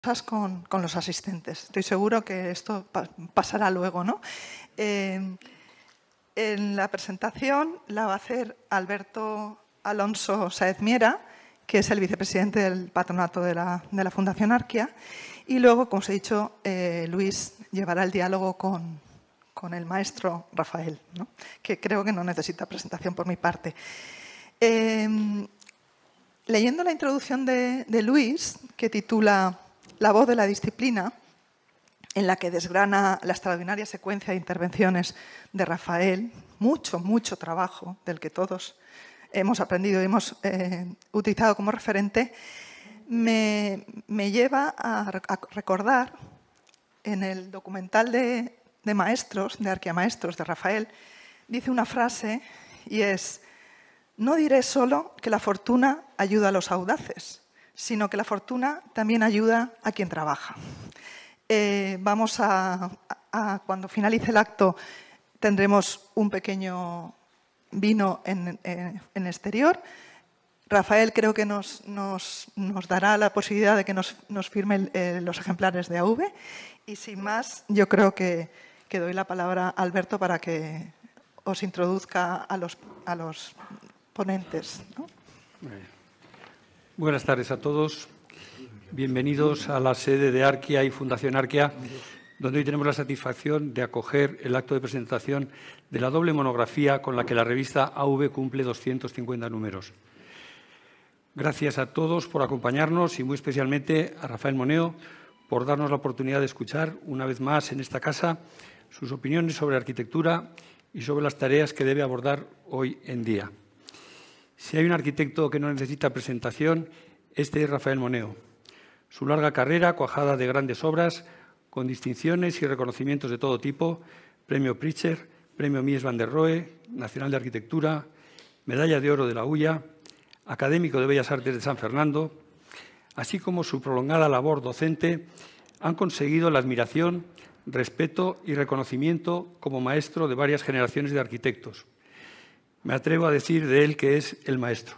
con los asistentes. Estoy seguro que esto pasará luego, ¿no? En la presentación la va a hacer Alberto Alonso Sáez Miera, que es el vicepresidente del patronato de la Fundación Arquia, y luego, como os he dicho, Luis llevará el diálogo con el maestro Rafael, ¿no? Que creo que no necesita presentación por mi parte. Leyendo la introducción de Luis, que titula La voz de la disciplina, en la que desgrana la extraordinaria secuencia de intervenciones de Rafael, mucho trabajo del que todos hemos aprendido y hemos utilizado como referente, me lleva a recordar en el documental de maestros, de Arquiamaestros, de Rafael, dice una frase y es: no diré solo que la fortuna ayuda a los audaces, sino que la fortuna también ayuda a quien trabaja. Vamos cuando finalice el acto, tendremos un pequeño vino en exterior. Rafael creo que nos dará la posibilidad de que nos firme los ejemplares de AV. Y sin más, yo creo que doy la palabra a Alberto para que os introduzca a los ponentes, ¿no? Buenas tardes a todos. Bienvenidos a la sede de Arquia y Fundación Arquia, donde hoy tenemos la satisfacción de acoger el acto de presentación de la doble monografía con la que la revista AV cumple 250 números. Gracias a todos por acompañarnos y muy especialmente a Rafael Moneo por darnos la oportunidad de escuchar una vez más en esta casa sus opiniones sobre arquitectura y sobre las tareas que debe abordar hoy en día. Si hay un arquitecto que no necesita presentación, este es Rafael Moneo. Su larga carrera, cuajada de grandes obras, con distinciones y reconocimientos de todo tipo, Premio Pritzker, Premio Mies van der Rohe, Nacional de Arquitectura, Medalla de Oro de la UIA, Académico de Bellas Artes de San Fernando, así como su prolongada labor docente, han conseguido la admiración, respeto y reconocimiento como maestro de varias generaciones de arquitectos. Me atrevo a decir de él que es el maestro.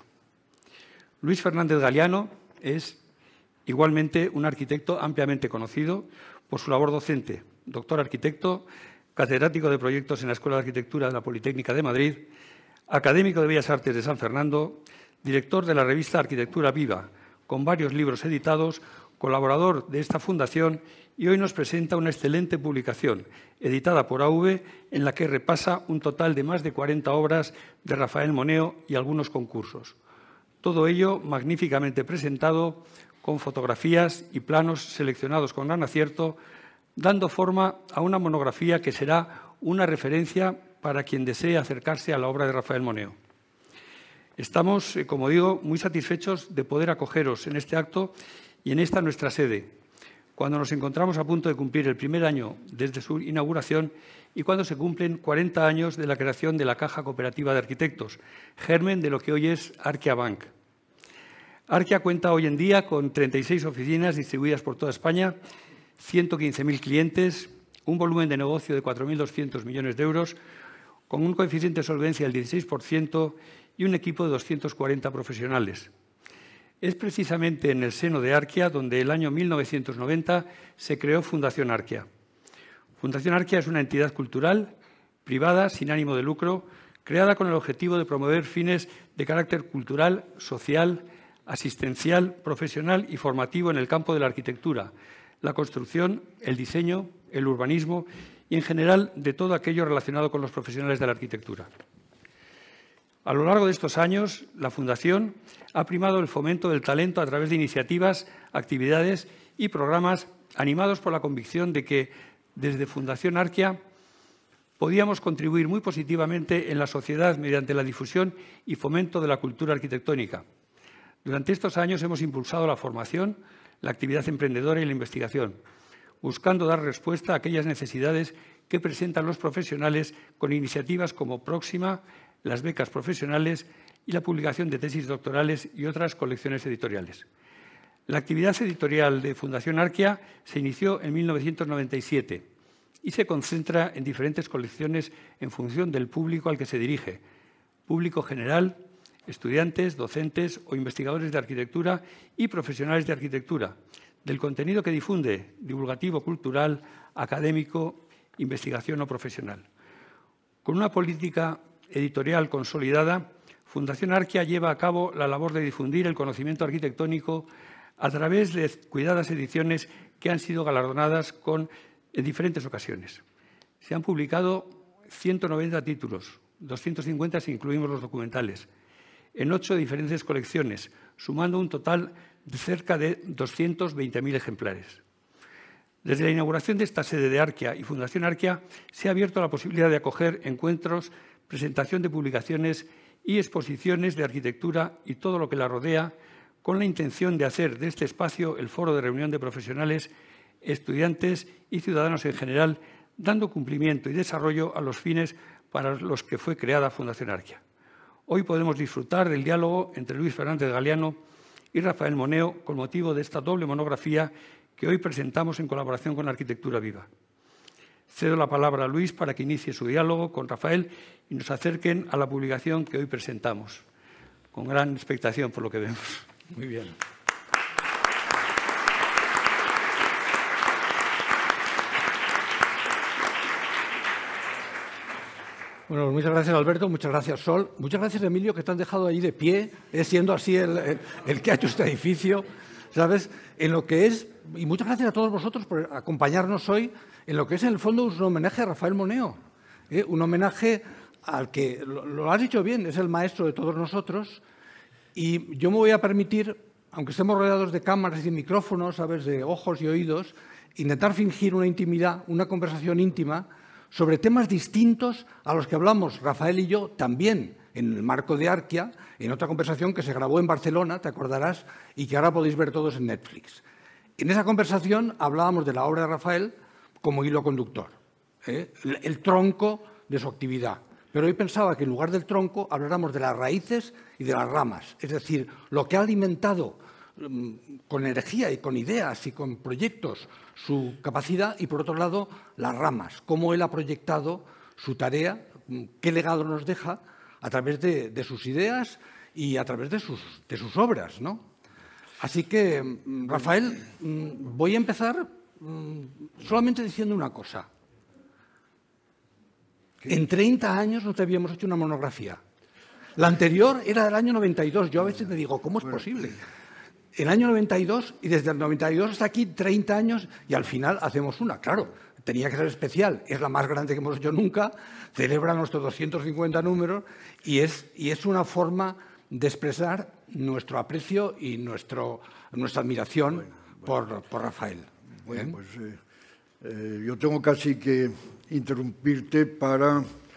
Luis Fernández Galiano es igualmente un arquitecto ampliamente conocido por su labor docente, doctor arquitecto, catedrático de proyectos en la Escuela de Arquitectura de la Politécnica de Madrid, académico de Bellas Artes de San Fernando, director de la revista Arquitectura Viva, con varios libros editados, colaborador de esta fundación, y hoy nos presenta una excelente publicación, editada por AV, en la que repasa un total de más de 40 obras de Rafael Moneo y algunos concursos. Todo ello magníficamente presentado, con fotografías y planos seleccionados con gran acierto, dando forma a una monografía que será una referencia para quien desee acercarse a la obra de Rafael Moneo. Estamos, como digo, muy satisfechos de poder acogeros en este acto y en esta nuestra sede, cuando nos encontramos a punto de cumplir el primer año desde su inauguración y cuando se cumplen 40 años de la creación de la Caja Cooperativa de Arquitectos, germen de lo que hoy es Arquia Bank. Arquia cuenta hoy en día con 36 oficinas distribuidas por toda España, 115.000 clientes, un volumen de negocio de 4.200 millones de euros, con un coeficiente de solvencia del 16% y un equipo de 240 profesionales. Es precisamente en el seno de Arquia donde el año 1990 se creó Fundación Arquia. Fundación Arquia es una entidad cultural, privada, sin ánimo de lucro, creada con el objetivo de promover fines de carácter cultural, social, asistencial, profesional y formativo en el campo de la arquitectura, la construcción, el diseño, el urbanismo y, en general, de todo aquello relacionado con los profesionales de la arquitectura. A lo largo de estos años, la Fundación ha primado el fomento del talento a través de iniciativas, actividades y programas animados por la convicción de que, desde Fundación Arquia, podíamos contribuir muy positivamente en la sociedad mediante la difusión y fomento de la cultura arquitectónica. Durante estos años hemos impulsado la formación, la actividad emprendedora y la investigación, buscando dar respuesta a aquellas necesidades que presentan los profesionales con iniciativas como Próxima, las becas profesionales y la publicación de tesis doctorales y otras colecciones editoriales. La actividad editorial de Fundación Arquia se inició en 1997 y se concentra en diferentes colecciones en función del público al que se dirige, público general, estudiantes, docentes o investigadores de arquitectura y profesionales de arquitectura, del contenido que difunde, divulgativo, cultural, académico, investigación o profesional. Con una política editorial consolidada, Fundación Arquia lleva a cabo la labor de difundir el conocimiento arquitectónico a través de cuidadas ediciones que han sido galardonadas en diferentes ocasiones. Se han publicado 190 títulos, 250 si incluimos los documentales, en 8 diferentes colecciones, sumando un total de cerca de 220.000 ejemplares. Desde la inauguración de esta sede de Arquia y Fundación Arquia se ha abierto la posibilidad de acoger encuentros, presentación de publicaciones y exposiciones de arquitectura y todo lo que la rodea, con la intención de hacer de este espacio el foro de reunión de profesionales, estudiantes y ciudadanos en general, dando cumplimiento y desarrollo a los fines para los que fue creada Fundación Arquia. Hoy podemos disfrutar del diálogo entre Luis Fernández Galiano y Rafael Moneo con motivo de esta doble monografía que hoy presentamos en colaboración con Arquitectura Viva. Cedo la palabra a Luis para que inicie su diálogo con Rafael y nos acerquen a la publicación que hoy presentamos. Con gran expectación, por lo que vemos. Muy bien. Bueno, muchas gracias, Alberto. Muchas gracias, Sol. Muchas gracias, Emilio, que te han dejado ahí de pie, siendo así el que ha hecho este edificio, ¿sabes? En lo que es, y muchas gracias a todos vosotros por acompañarnos hoy en lo que es, en el fondo, un homenaje a Rafael Moneo. Un homenaje al que, lo has dicho bien, es el maestro de todos nosotros. Y yo me voy a permitir, aunque estemos rodeados de cámaras y de micrófonos, ¿sabes?, de ojos y oídos, intentar fingir una intimidad, una conversación íntima sobre temas distintos a los que hablamos Rafael y yo también en el marco de Arquia, en otra conversación que se grabó en Barcelona, te acordarás, y que ahora podéis ver todos en Netflix. En esa conversación hablábamos de la obra de Rafael como hilo conductor, el tronco de su actividad. Pero hoy pensaba que en lugar del tronco habláramos de las raíces y de las ramas, es decir, lo que ha alimentado con energía y con ideas y con proyectos su capacidad, y por otro lado las ramas, cómo él ha proyectado su tarea, qué legado nos deja a través de sus ideas y a través de sus obras, ¿no? Así que, Rafael, voy a empezar solamente diciendo una cosa. En 30 años no te habíamos hecho una monografía. La anterior era del año 92. Yo a veces me digo, ¿cómo es posible? El año 92, y desde el 92 hasta aquí, 30 años, y al final hacemos una. Claro, tenía que ser especial. Es la más grande que hemos hecho nunca, celebra nuestros 250 números, y es una forma de expresar nuestro aprecio y nuestra admiración por Rafael. Bueno, pues yo tengo casi que interrumpirte para,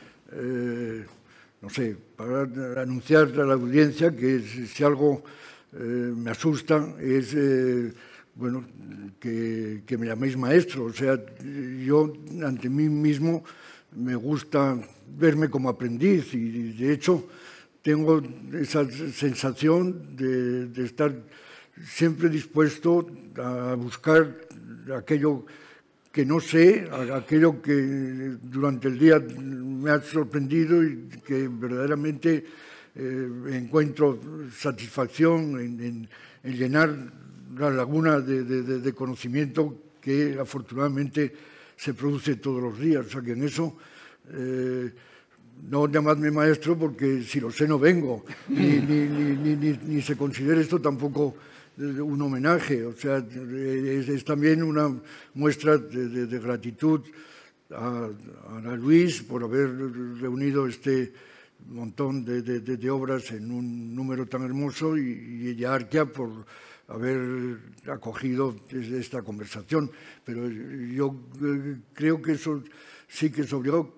no sé, para anunciar a la audiencia que si algo me asusta es, bueno, que me llaméis maestro. O sea, yo ante mí mismo me gusta verme como aprendiz y, de hecho, tengo esa sensación de estar siempre dispuesto a buscar aquello que no sé, aquello que durante el día me ha sorprendido y que verdaderamente encuentro satisfacción en llenar la laguna de conocimiento que afortunadamente se produce todos los días. O sea que en eso no llamadme maestro, porque si lo sé no vengo, ni se considera esto tampoco un homenaje. O sea, es también una muestra de gratitud a Luis por haber reunido este montón de obras en un número tan hermoso, y a Arquia por haber acogido esta conversación. Pero yo creo que eso sí que es obligado.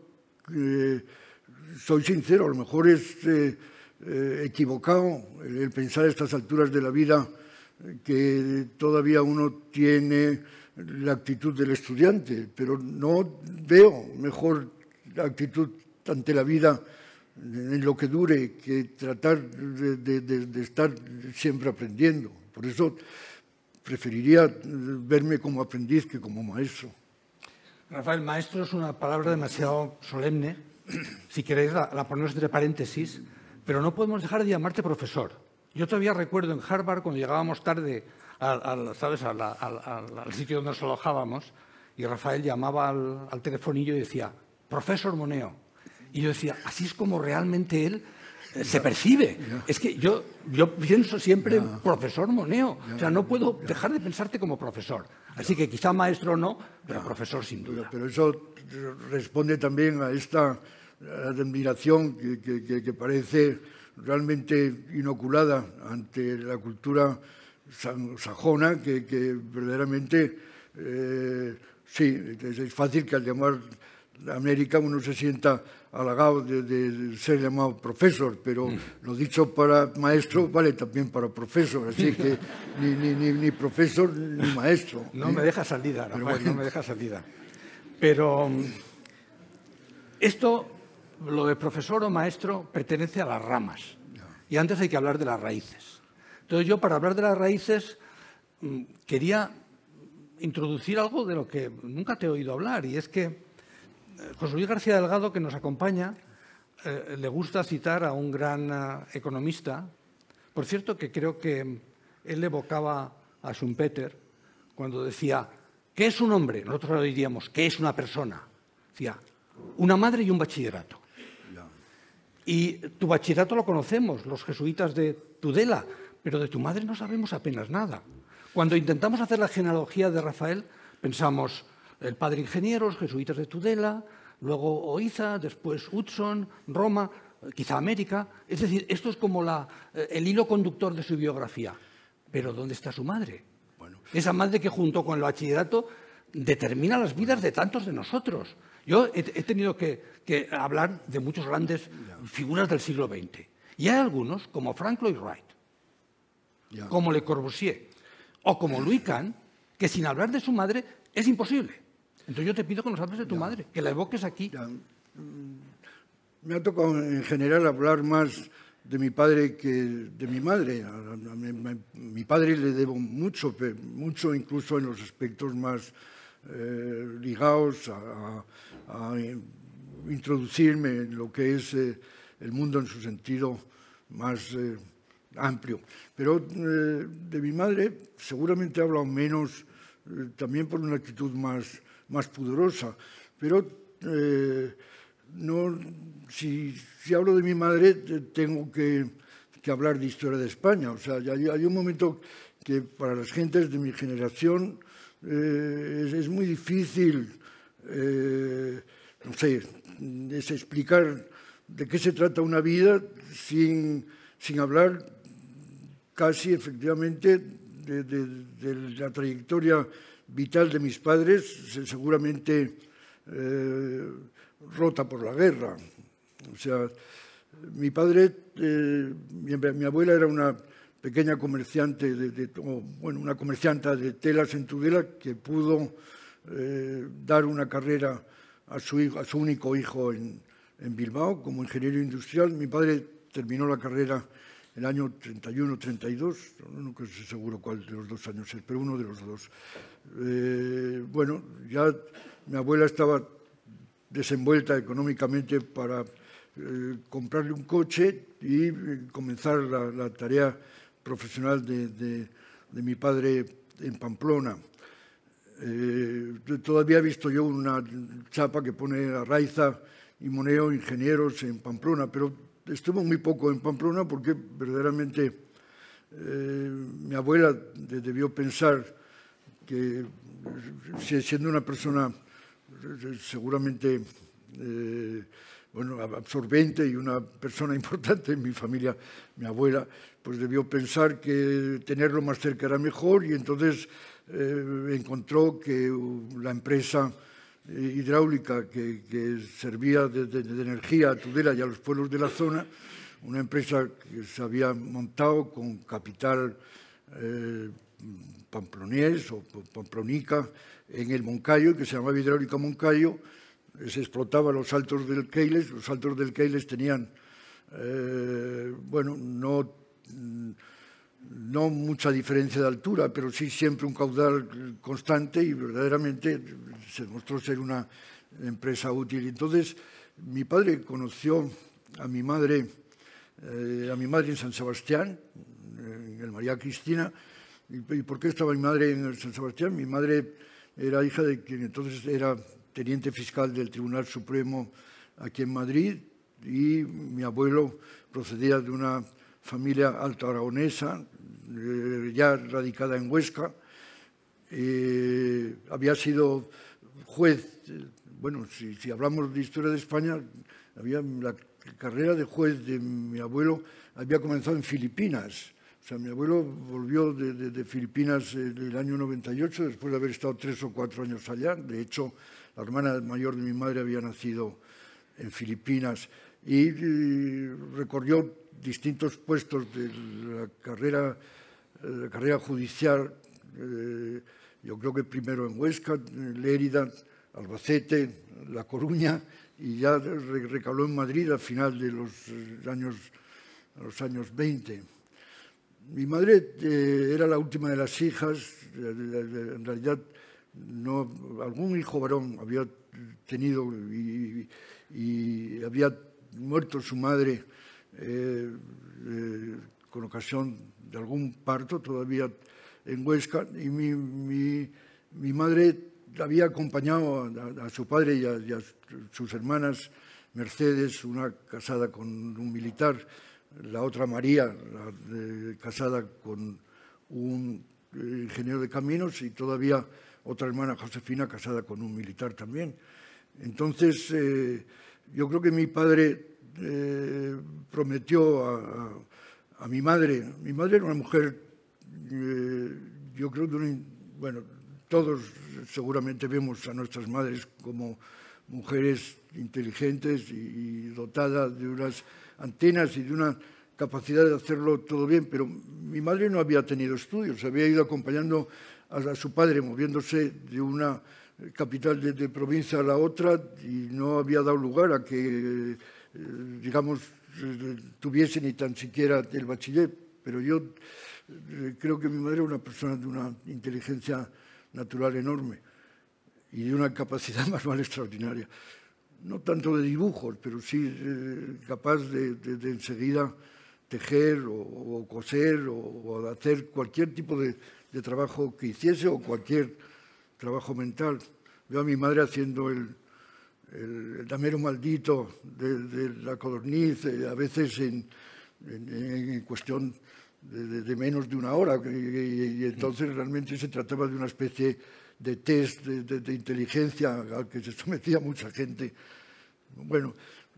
Soy sincero, a lo mejor es equivocado el pensar a estas alturas de la vida que todavía uno tiene la actitud del estudiante, pero no veo mejor actitud ante la vida en lo que dure que tratar de estar siempre aprendiendo. Por eso preferiría verme como aprendiz que como maestro. Rafael, maestro es una palabra demasiado solemne. Si queréis, la ponemos entre paréntesis, pero no podemos dejar de llamarte profesor. Yo todavía recuerdo en Harvard, cuando llegábamos tarde ¿sabes? Al sitio donde nos alojábamos, y Rafael llamaba al telefonillo y decía, profesor Moneo. Y yo decía, así es como realmente él se percibe. Es que yo pienso siempre profesor Moneo. O sea, no puedo dejar de pensarte como profesor. Así que quizá maestro no, pero profesor sin duda. Pero eso responde también a esta admiración que parece realmente inoculada ante la cultura sajona, que verdaderamente, sí, es fácil que al llamar América uno se sienta halagado de ser llamado profesor, pero lo dicho para maestro vale también para profesor, así que ni profesor ni maestro. No me deja salida, Rafael, no me deja salida. Pero esto, lo de profesor o maestro, pertenece a las ramas. Y antes hay que hablar de las raíces. Entonces yo, para hablar de las raíces, quería introducir algo de lo que nunca te he oído hablar, y es que José Luis García Delgado, que nos acompaña, le gusta citar a un gran economista. Por cierto, que creo que él evocaba a Schumpeter cuando decía, ¿qué es un hombre? Nosotros le diríamos, ¿qué es una persona? Decía, una madre y un bachillerato. Y tu bachillerato lo conocemos, los jesuitas de Tudela, pero de tu madre no sabemos apenas nada. Cuando intentamos hacer la genealogía de Rafael, pensamos, el padre ingeniero, los jesuitas de Tudela, luego Oiza, después Hudson, Roma, quizá América. Es decir, esto es como el hilo conductor de su biografía. Pero ¿dónde está su madre? Bueno, esa madre que junto con el bachillerato determina las vidas de tantos de nosotros. Yo he tenido que hablar de muchos grandes figuras del siglo XX. Y hay algunos, como Frank Lloyd Wright, como Le Corbusier, o como Louis Kahn, que sin hablar de su madre es imposible. Entonces yo te pido que nos hables de tu madre, que la evoques aquí. Me ha tocado en general hablar más de mi padre que de mi madre. A mi padre le debo mucho incluso en los aspectos más ligados a introducirme en lo que es el mundo en su sentido más amplio. Pero de mi madre seguramente he hablado menos, también por una actitud más pudorosa. Pero si hablo de mi madre, tengo que hablar de historia de España. O sea, hay un momento que para las gentes de mi generación es muy difícil, no sé, es explicar de qué se trata una vida sin hablar casi efectivamente de la trayectoria vital de mis padres, seguramente rota por la guerra. O sea, mi padre, mi abuela era una pequeña comerciante, una comercianta de telas en Tudela que pudo dar una carrera a su único hijo en Bilbao como ingeniero industrial. Mi padre terminó la carrera el año 31-32, no estoy seguro cuál de los dos años es, pero uno de los dos. Bueno, ya mi abuela estaba desenvuelta económicamente para comprarle un coche y comenzar la tarea profesional de mi padre en Pamplona. Todavía he visto yo una chapa que pone Arraiza y Moneo, ingenieros en Pamplona, pero estuve muy poco en Pamplona porque verdaderamente mi abuela debió pensar que, siendo una persona seguramente absorbente y una persona importante en mi familia, mi abuela, pues debió pensar que tenerlo más cerca era mejor, y entonces encontró que la empresa hidráulica que servía de energía a Tudela y a los pueblos de la zona, una empresa que se había montado con capital pamplonés o pamplonica en el Moncayo, que se llamaba Hidráulica Moncayo. Se explotaba los saltos del Keiles. Los saltos del Keiles tenían, no mucha diferencia de altura, pero sí siempre un caudal constante, y verdaderamente se demostró ser una empresa útil. Entonces, mi padre conoció a mi madre en San Sebastián, en el María Cristina, ¿Y por qué estaba mi madre en San Sebastián? Mi madre era hija de quien entonces era teniente fiscal del Tribunal Supremo aquí en Madrid, y mi abuelo procedía de una familia alto aragonesa, ya radicada en Huesca. Había sido juez, bueno, si hablamos de historia de España, la carrera de juez de mi abuelo había comenzado en Filipinas. O sea, mi abuelo volvió de Filipinas en el año 98, después de haber estado 3 o 4 años allá. De hecho, la hermana mayor de mi madre había nacido en Filipinas y recorrió distintos puestos de la carrera judicial. Yo creo que primero en Huesca, Lérida, Albacete, La Coruña, y ya recaló en Madrid a final de los años 20. Mi madre era la última de las hijas. En realidad, algún hijo varón había tenido y había muerto su madre con ocasión de algún parto todavía en Huesca, y mi madre había acompañado a su padre y a sus hermanas Mercedes, una casada con un militar, la otra María, casada con un ingeniero de caminos, y todavía otra hermana Josefina, casada con un militar también. Entonces, yo creo que mi padre prometió a mi madre. Mi madre era una mujer, yo creo que, bueno, todos seguramente vemos a nuestras madres como mujeres inteligentes y dotadas de unas antenas y de una capacidad de hacerlo todo bien, pero mi madre no había tenido estudios, había ido acompañando a su padre, moviéndose de una capital de provincia a la otra, y no había dado lugar a que, digamos, tuviese ni tan siquiera el bachiller. Pero yo creo que mi madre era una persona de una inteligencia natural enorme y de una capacidad manual extraordinaria. No tanto de dibujos, pero sí capaz de enseguida tejer o coser o hacer cualquier tipo de trabajo que hiciese, o cualquier trabajo mental. Veo a mi madre haciendo el damero maldito de la codorniz, a veces en cuestión de menos de una hora, y entonces realmente se trataba de una especie de test de inteligencia al que se sometía mucha gente. Bueno,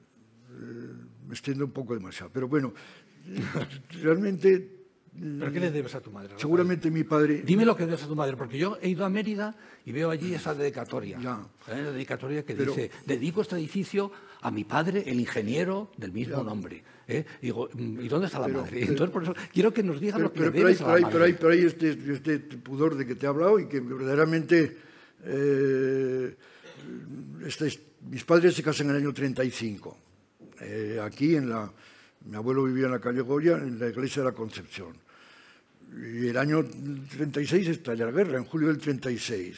me extiendo un poco demasiado, pero bueno, realmente... ¿Pero qué le debes a tu madre? Seguramente mi padre... Dime lo que debes a tu madre, porque yo he ido a Mérida y veo allí esa dedicatoria. La dedicatoria que dice: dedico este edificio a mi padre, el ingeniero del mismo nombre. Digo, ¿y dónde está la madre? Entonces, por eso quiero que nos digas lo que le debes a la madre. Pero hay este pudor de que te he hablado, y que verdaderamente... mis padres se casan en el año 35. Aquí mi abuelo vivía en la calle Goya, en la iglesia de la Concepción. Y el año 36 estalla la guerra, en julio del 36.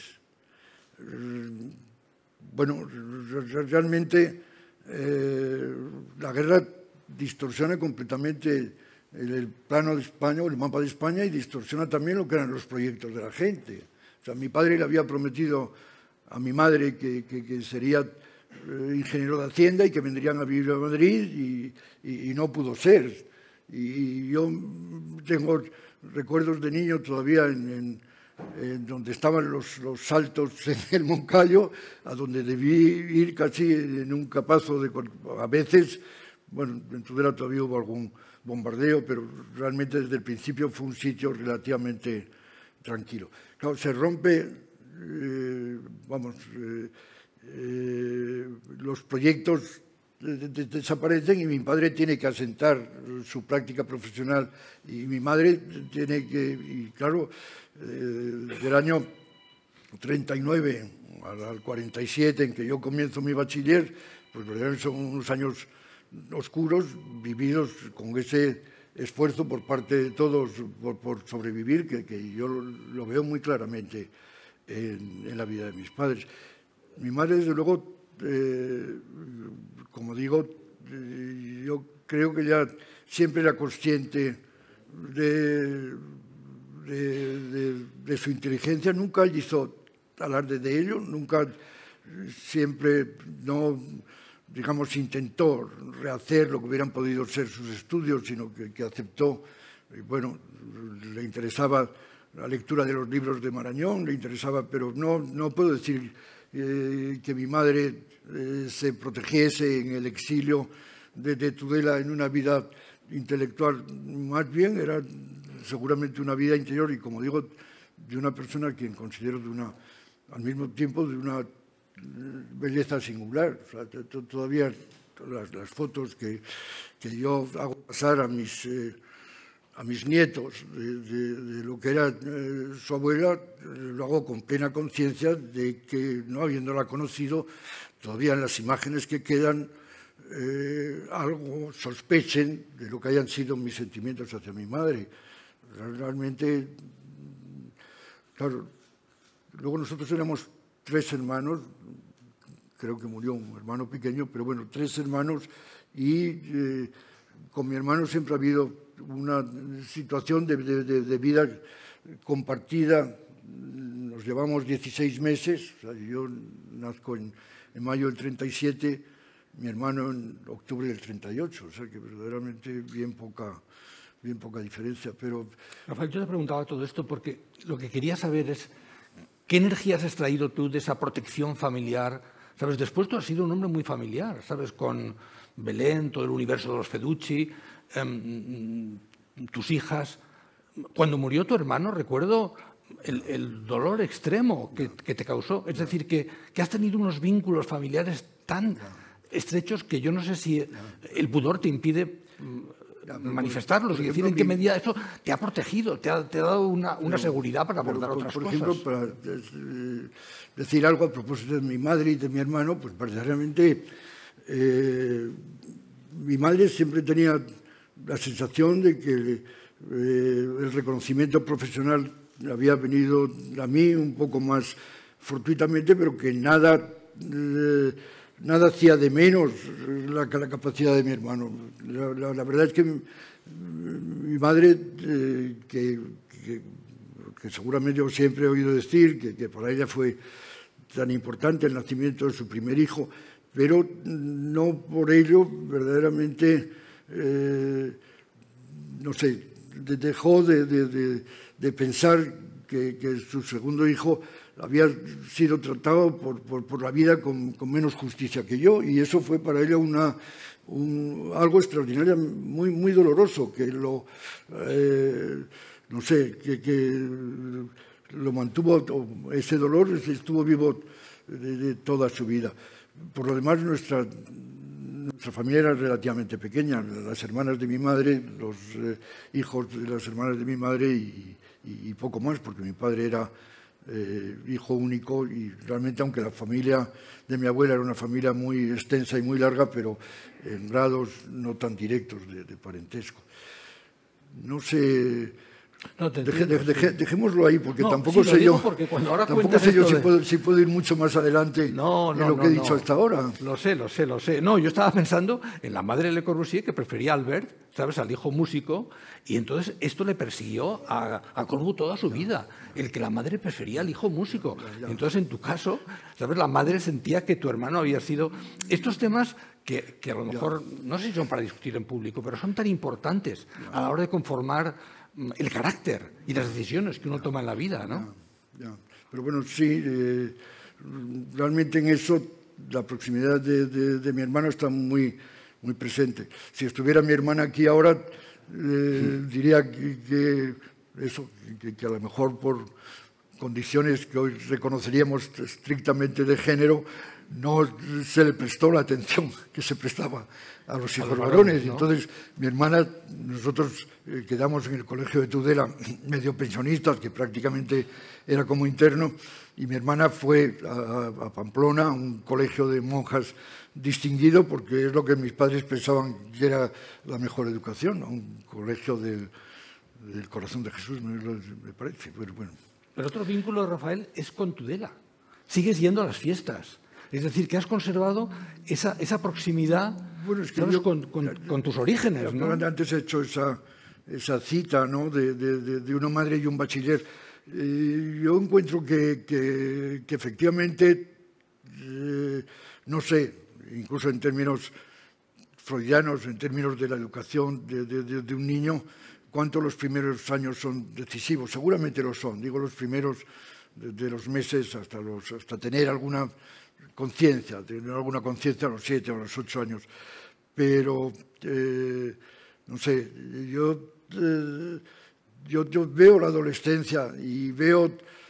Bueno, realmente la guerra distorsiona completamente el plano de España, o el mapa de España, y distorsiona también lo que eran los proyectos de la gente. O sea, mi padre le había prometido a mi madre que sería ingeniero de Hacienda y que vendrían a vivir a Madrid, y no pudo ser. Y yo tengo recuerdos de niño todavía en donde estaban los saltos en el Moncayo, a donde debí ir casi en un capazo a veces. Bueno, en Tudela todavía hubo algún bombardeo, pero realmente desde el principio fue un sitio relativamente tranquilo. Claro, se rompe, los proyectos desaparecen, y mi padre tiene que asentar su práctica profesional, y mi madre tiene que, y claro, del año 39 al 47, en que yo comienzo mi bachiller, pues son unos años oscuros, vividos con ese esfuerzo por parte de todos por sobrevivir, que yo lo veo muy claramente en la vida de mis padres. Mi madre, desde luego, como digo, yo creo que ella siempre era consciente de de su inteligencia, nunca hizo alarde de ello, nunca, siempre no, digamos, intentó rehacer lo que hubieran podido ser sus estudios, sino que aceptó, y bueno, le interesaba la lectura de los libros de Marañón, le interesaba, pero no puedo decir que mi madre se protegiese en el exilio de Tudela en una vida intelectual. Más bien era seguramente una vida interior y, como digo, de una persona a quien considero al mismo tiempo de una belleza singular. O sea, todavía las fotos que yo hago pasar a mis nietos de lo que era su abuela, lo hago con plena conciencia de que, no habiéndola conocido, todavía en las imágenes que quedan algo sospechen de lo que hayan sido mis sentimientos hacia mi madre. Realmente, claro, luego nosotros éramos 3 hermanos, creo que murió un hermano pequeño, pero bueno, 3 hermanos, y con mi hermano siempre ha habido una situación de vida compartida. Nos llevamos 16 meses, o sea, yo nazco en mayo del 37, mi hermano en octubre del 38, o sea que verdaderamente bien poca diferencia. Pero Rafael, yo te preguntaba todo esto porque lo que quería saber es qué energía has extraído tú de esa protección familiar. ¿Sabes? Después tú has sido un hombre muy familiar, ¿sabes? Con Belén, todo el universo de los Feducci, tus hijas. Cuando murió tu hermano, recuerdo el dolor extremo que te causó. Es decir, que has tenido unos vínculos familiares tan estrechos que yo no sé si el pudor te impide manifestarlos y decir en qué medida eso te ha protegido, te ha dado una seguridad para abordar otras cosas. Por ejemplo, para decir algo a propósito de mi madre y de mi hermano, pues verdaderamente mi madre siempre tenía la sensación de que el reconocimiento profesional había venido a mí un poco más fortuitamente, pero que nada hacía de menos la capacidad de mi hermano. La verdad es que mi madre, que seguramente yo siempre he oído decir que para ella fue tan importante el nacimiento de su primer hijo, pero no por ello verdaderamente, no sé, dejó de pensar que su segundo hijo había sido tratado por la vida con menos justicia que yo, y eso fue para ella algo extraordinario, muy doloroso, que no sé, que lo mantuvo, ese dolor estuvo vivo de toda su vida. Por lo demás, nuestra familia era relativamente pequeña. Las hermanas de mi madre, los hijos de las hermanas de mi madre y poco más, porque mi padre era hijo único, y realmente, aunque la familia de mi abuela era una familia muy extensa y muy larga, pero en grados no tan directos de parentesco. No sé. No, dejémoslo ahí, porque tampoco sé yo si puedo ir mucho más adelante en lo que he dicho hasta ahora. Lo sé. No, yo estaba pensando en la madre de Le Corbusier, que prefería a Albert, ¿sabes?, al hijo músico, y entonces esto le persiguió a Corbu toda su vida, el que la madre prefería al hijo músico. Entonces, en tu caso, ¿sabes?, la madre sentía que tu hermano había sido... Estos temas que a lo mejor, no sé si son para discutir en público, pero son tan importantes a la hora de conformar el carácter y las decisiones que uno toma en la vida, ¿no? Pero bueno, sí, realmente en eso la proximidad de mi hermano está muy presente. Si estuviera mi hermana aquí ahora, diría que a lo mejor por condiciones que hoy reconoceríamos estrictamente de género, no se le prestó la atención que se prestaba a los hijos varones, ¿no? Entonces, mi hermana, nosotros quedamos en el colegio de Tudela, medio pensionistas, que prácticamente era como interno, y mi hermana fue a Pamplona, a un colegio de monjas distinguido, porque es lo que mis padres pensaban que era la mejor educación, ¿no? Un colegio del Corazón de Jesús, me parece. Pero bueno. Pero otro vínculo, Rafael, es con Tudela. Sigues yendo a las fiestas. Es decir, que has conservado esa proximidad, bueno, es que ¿sabes?, con tus orígenes, ¿no? Antes he hecho esa esa cita, ¿no?, de una madre y un bachiller. Yo encuentro que efectivamente, no sé, incluso en términos freudianos, en términos de la educación de un niño, cuánto los primeros años son decisivos. Seguramente lo son, digo los primeros de los meses hasta tener alguna conciencia, a los 7 o a los 8 años. Pero, no sé, yo veo la adolescencia y veo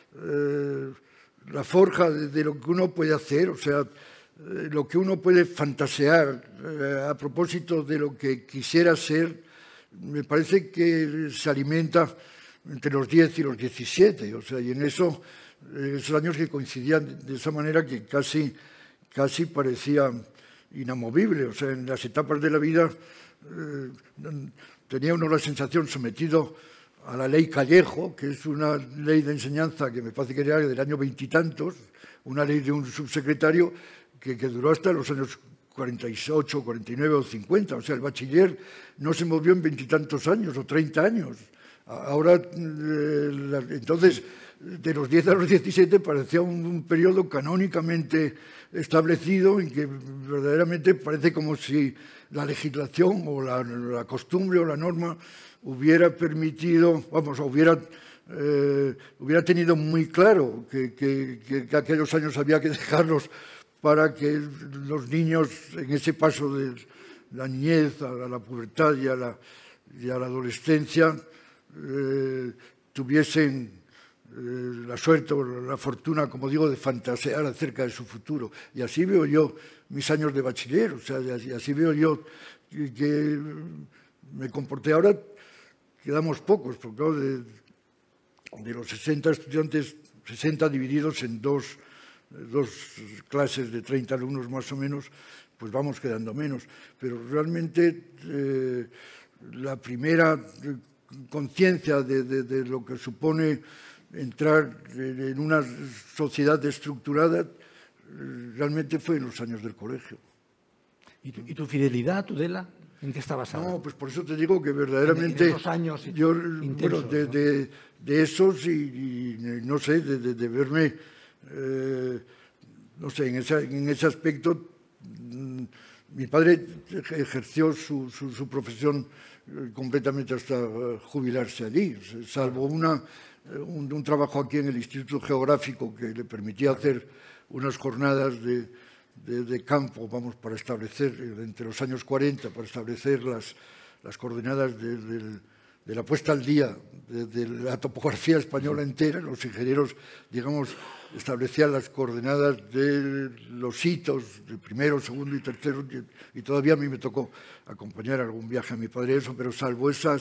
la forja de lo que uno puede hacer, o sea, lo que uno puede fantasear a propósito de lo que quisiera ser. Me parece que se alimenta entre los 10 y los 17, o sea, y en esos años que coincidían de esa manera que casi parecía inamovible, o sea, en las etapas de la vida tenía uno la sensación, sometido a la ley Callejo, que es una ley de enseñanza que me parece que era del año veintitantos, una ley de un subsecretario que duró hasta los años 48, 49 o 50. O sea, el bachiller no se movió en veintitantos años o 30 años. Ahora, entonces, de los 10 a los 17 parecía un periodo canónicamente establecido en que verdaderamente parece como si la legislación o la costumbre o la norma hubiera permitido, hubiera tenido muy claro que aquellos años había que dejarlos para que los niños en ese paso de la niñez a la pubertad y a la adolescencia tuviesen la suerte o la fortuna, como digo, de fantasear acerca de su futuro. Y así veo yo mis años de bachiller, o sea, y así veo yo que me comporté. Ahora quedamos pocos, porque claro, de los 60 estudiantes, 60 divididos en dos clases de 30 alumnos más o menos, pues vamos quedando menos. Pero realmente la primera conciencia de lo que supone entrar en una sociedad estructurada realmente fue en los años del colegio. ¿Y tu fidelidad, Tudela, en qué está basada? No, pues por eso te digo que verdaderamente en esos años yo, intensos, bueno, de esos y no sé, de verme, no sé, en ese aspecto. Mi padre ejerció su profesión completamente hasta jubilarse allí, salvo un trabajo aquí en el Instituto Geográfico que le permitía hacer unas jornadas de campo, vamos, para establecer, entre los años 40, para establecer las coordenadas de la puesta al día de la topografía española entera. Los ingenieros, digamos, establecían las coordenadas de los hitos, de primero, segundo y tercero, y todavía a mí me tocó acompañar algún viaje a mi padre, eso, pero salvo ese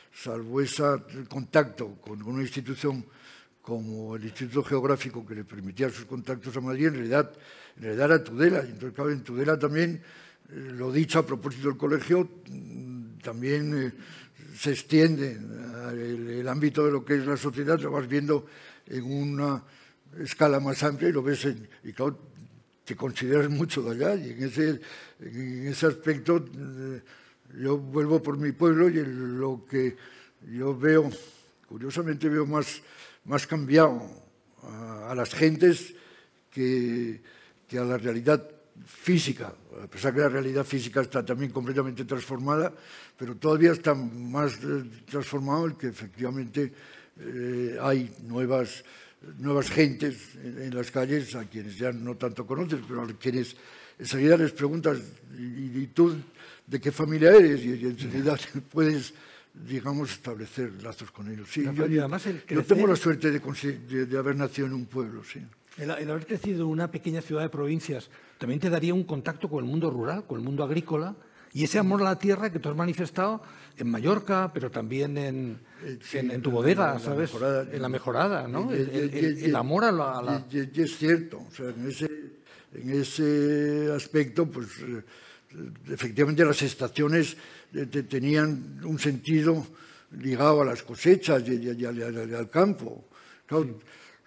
contacto con una institución como el Instituto Geográfico, que le permitía sus contactos a Madrid, en realidad era Tudela. Y entonces, claro, en Tudela también, lo dicho a propósito del colegio, también se extiende el ámbito de lo que es la sociedad, lo vas viendo en una escala más amplia y lo ves, y claro, te consideras mucho de allá. Y en ese aspecto, yo vuelvo por mi pueblo y lo que yo veo, curiosamente veo más cambiado a las gentes que a la realidad física, a pesar que la realidad física está también completamente transformada, pero todavía está más transformado el que efectivamente hay nuevas gentes en las calles a quienes ya no tanto conoces, pero a quienes enseguida les preguntas, ¿y tú de qué familia eres? Y enseguida puedes, digamos, establecer lazos con ellos. Sí, yo tengo la suerte de haber nacido en un pueblo, sí. El haber crecido en una pequeña ciudad de provincias también te daría un contacto con el mundo rural, con el mundo agrícola, y ese amor a la tierra que tú has manifestado en Mallorca, pero también en tu bodega, ¿sabes? En la mejorada, ¿no? El amor a la... Y es cierto, o sea, en ese aspecto, pues efectivamente las estaciones tenían un sentido ligado a las cosechas y al campo. Claro, sí.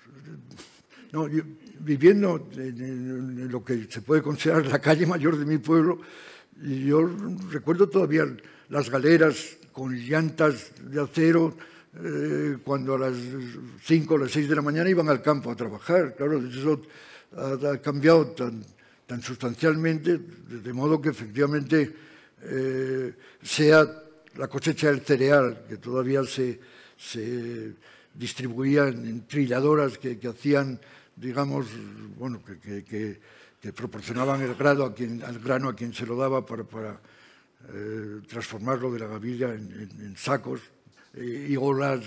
No, yo, viviendo en lo que se puede considerar la calle mayor de mi pueblo, yo recuerdo todavía las galeras con llantas de acero cuando a las 5 o las 6 de la mañana iban al campo a trabajar. Claro, eso ha cambiado tan sustancialmente, de modo que efectivamente sea la cosecha del cereal, que todavía se distribuía en trilladoras que hacían, digamos, bueno, que proporcionaban el grano a quien se lo daba para transformarlo de la gavilla en sacos, y o las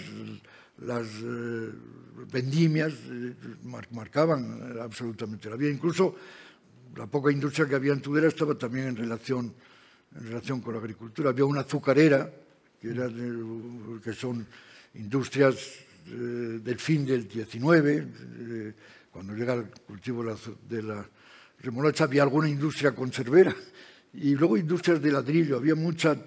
vendimias marcaban absolutamente la vida. Incluso la poca industria que había en Tudela estaba también en relación con la agricultura. Había una azucarera, que son industrias del fin del XIX, cuando llega el cultivo de la remolacha. Había alguna industria conservera y luego industrias de ladrillo. Había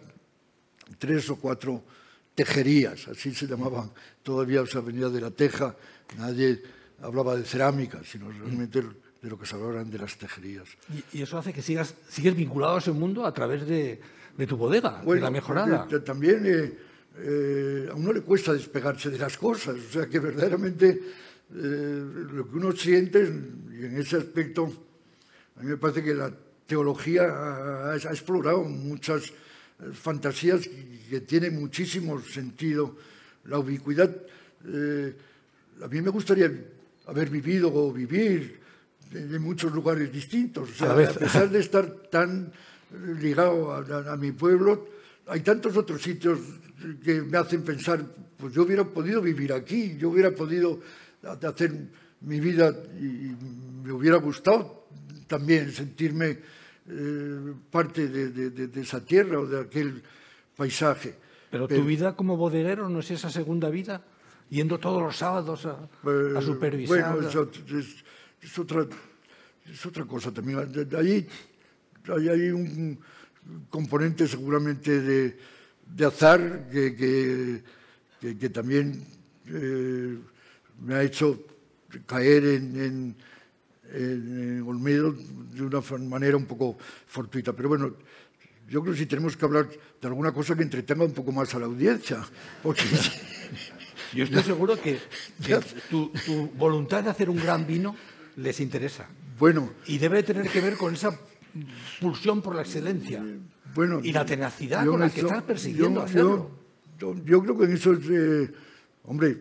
3 o 4 tejerías, así se llamaban. Todavía se venía de la teja, nadie hablaba de cerámica, sino realmente de lo que se hablaban de las tejerías. Y eso hace que sigues vinculado a ese mundo a través de tu bodega, de La Mejorada. También a uno le cuesta despegarse de las cosas, o sea que verdaderamente lo que uno siente, y en ese aspecto a mí me parece que la teología ha explorado muchas fantasías que tienen muchísimo sentido. La ubicuidad, a mí me gustaría haber vivido o vivir en muchos lugares distintos. O sea, a pesar de estar tan ligado a mi pueblo, hay tantos otros sitios que me hacen pensar, pues yo hubiera podido vivir aquí, yo hubiera podido hacer mi vida y me hubiera gustado también sentirme parte de esa tierra o de aquel paisaje. Pero tu vida como bodeguero no es esa segunda vida, yendo todos los sábados a supervisar. Bueno, es otra cosa también. Ahí hay un componente seguramente de azar que también me ha hecho caer en Olmedo de una manera un poco fortuita. Pero bueno, yo creo que sí tenemos que hablar de alguna cosa que entretenga un poco más a la audiencia. Porque yo estoy seguro que tu voluntad de hacer un gran vino les interesa. Bueno, y debe tener que ver con esa pulsión por la excelencia, bueno, y la tenacidad con la que estás persiguiendo hacerlo. Yo creo que en eso es, hombre,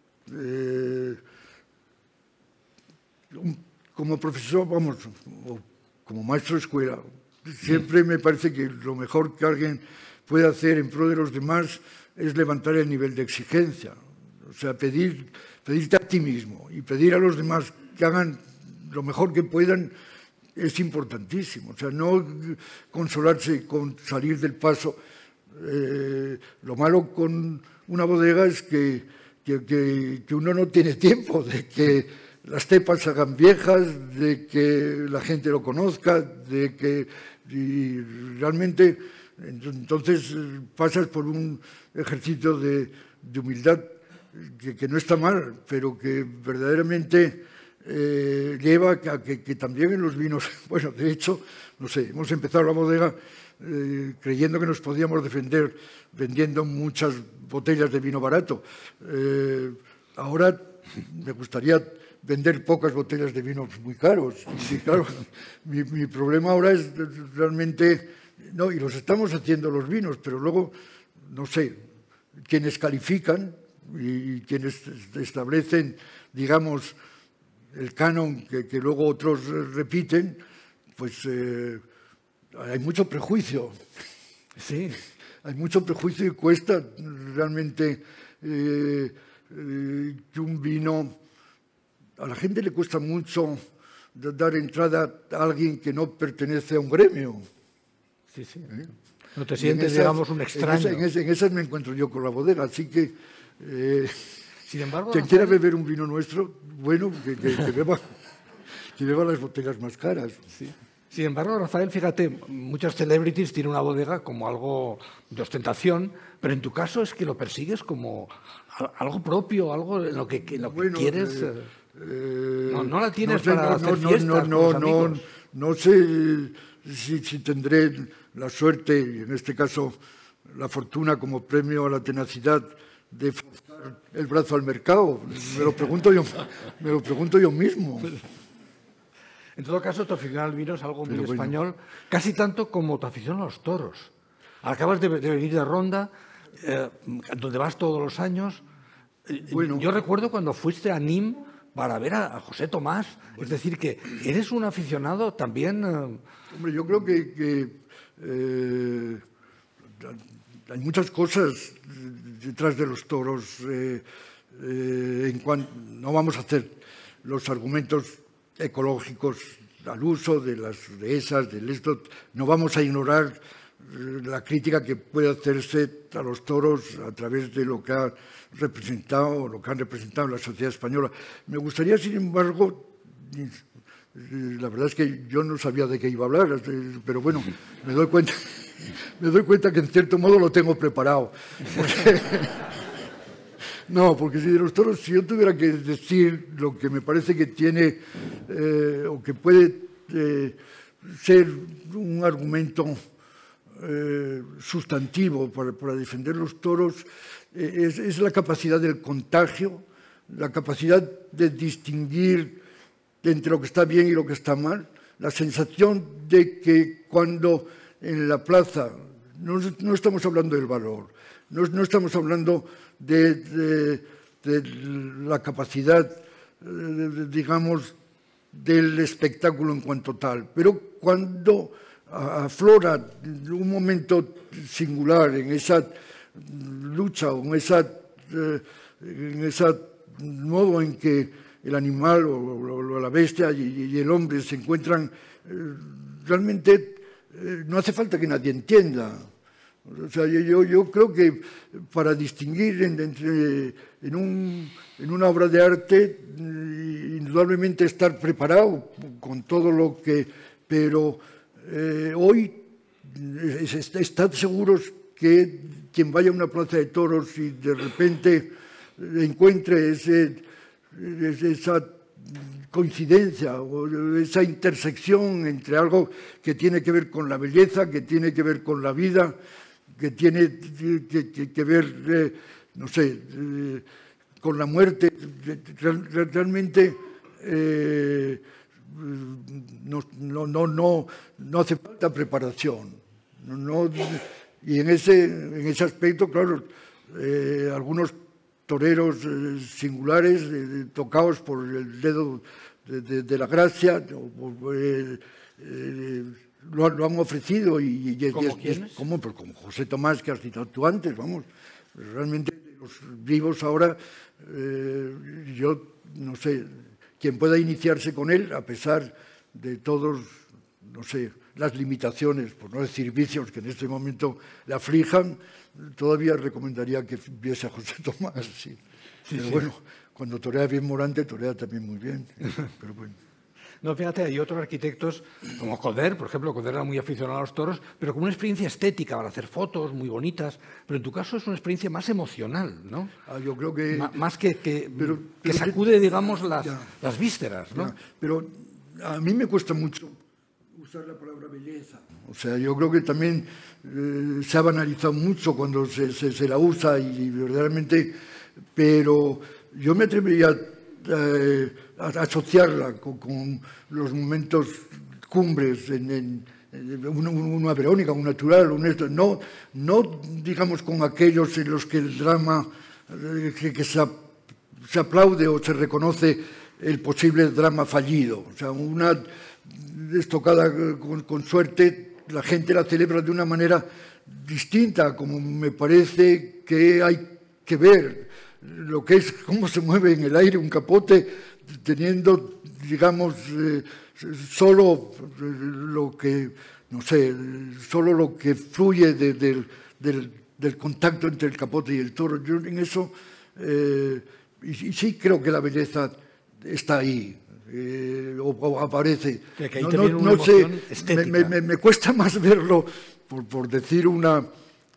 como profesor, vamos, o como maestro de escuela, siempre me parece que lo mejor que alguien puede hacer en pro de los demás es levantar el nivel de exigencia. O sea, pedirte a ti mismo y pedir a los demás que hagan lo mejor que puedan es importantísimo. O sea, no consolarse con salir del paso. Lo malo con una bodega es que uno no tiene tiempo de que las cepas se hagan viejas, de que la gente lo conozca, de que y realmente entonces pasas por un ejercicio de humildad que no está mal, pero que verdaderamente lleva a que también en los vinos, bueno, de hecho, no sé, hemos empezado la bodega creyendo que nos podíamos defender vendiendo muchas botellas de vino barato. Ahora me gustaría vender pocas botellas de vinos muy caros. Y claro, mi problema ahora es realmente, no, y los estamos haciendo los vinos, pero luego, no sé, quienes califican y quienes establecen, digamos, el canon que luego otros repiten, pues hay mucho prejuicio. Sí. Hay mucho prejuicio y cuesta realmente que un vino... A la gente le cuesta mucho dar entrada a alguien que no pertenece a un gremio. Sí, sí. No te sientes, digamos, un extraño. En esas me encuentro yo con la bodega, así que... Sin embargo, quien quiera beber un vino nuestro, bueno, que beba las botellas más caras. Sí. Sin embargo, Rafael, fíjate, muchas celebrities tienen una bodega como algo de ostentación, pero en tu caso es que lo persigues como algo propio, algo en lo que quieres... no la tienes para hacer fiestas con los amigos. No sé si tendré la suerte, y en este caso la fortuna como premio a la tenacidad de forzar el brazo al mercado. Me lo pregunto yo mismo. En todo caso, tu afición al vino es algo muy español, casi tanto como tu afición a los toros. Acabas de venir de Ronda, donde vas todos los años. Bueno, yo recuerdo cuando fuiste a Nîmes para ver a José Tomás. Es decir, que eres un aficionado también... Hombre, yo creo que hay muchas cosas detrás de los toros. No vamos a hacer los argumentos ecológicos al uso de las dehesas, del esto. No vamos a ignorar la crítica que puede hacerse a los toros a través de lo que ha representado, lo que han representado en la sociedad española. Me gustaría, sin embargo, la verdad es que yo no sabía de qué iba a hablar, pero bueno, me doy cuenta que en cierto modo lo tengo preparado. No, porque si de los toros, si yo tuviera que decir lo que me parece que tiene o que puede ser un argumento sustantivo para defender los toros, es la capacidad del contagio, la capacidad de distinguir entre lo que está bien y lo que está mal, la sensación de que cuando en la plaza no estamos hablando del valor, no estamos hablando de la capacidad, digamos, del espectáculo en cuanto tal, pero cuando aflora un momento singular en esa lucha o en ese modo en que el animal o la bestia y el hombre se encuentran, realmente no hace falta que nadie entienda. O sea, yo creo que para distinguir en una obra de arte, indudablemente estar preparado con todo lo que... Pero hoy estad seguros que quien vaya a una plaza de toros y de repente encuentre esa coincidencia o esa intersección entre algo que tiene que ver con la belleza, que tiene que ver con la vida, que tiene que ver, no sé, con la muerte. Realmente no hace falta preparación. Y en ese aspecto, claro, algunos toreros singulares, tocados por el dedo de la gracia, lo han ofrecido. ¿Cómo quiénes? Como José Tomás, que has citado tú antes, vamos. Realmente los vivos ahora, yo no sé, quien pueda iniciarse con él, a pesar de todos, no sé, las limitaciones, por no decir vicios, que en este momento le aflijan, todavía recomendaría que viese a José Tomás. Sí. Pero bueno, cuando torea bien Morante, torea también muy bien. Pero bueno. No, fíjate, hay otros arquitectos, como Coder, por ejemplo. Coder era muy aficionado a los toros, pero con una experiencia estética para hacer fotos muy bonitas. Pero en tu caso es una experiencia más emocional, ¿no? Yo creo que... Más que sacude, digamos, las vísceras, ¿no? Pero a mí me cuesta mucho usar la palabra belleza. O sea, yo creo que también se ha banalizado mucho cuando se la usa y verdaderamente... Pero yo me atrevería a asociarla con los momentos cumbres en una Verónica, un Natural, no digamos con aquellos en los que el drama que se aplaude o se reconoce el posible drama fallido. O sea, una estocada con suerte, la gente la celebra de una manera distinta, como me parece que hay que ver lo que es cómo se mueve en el aire un capote teniendo, digamos, solo lo que, no sé, solo lo que fluye del contacto entre el capote y el toro. Yo en eso, y sí creo que la belleza está ahí, o aparece. Que ahí también una emoción estética. Me cuesta más verlo, por decir un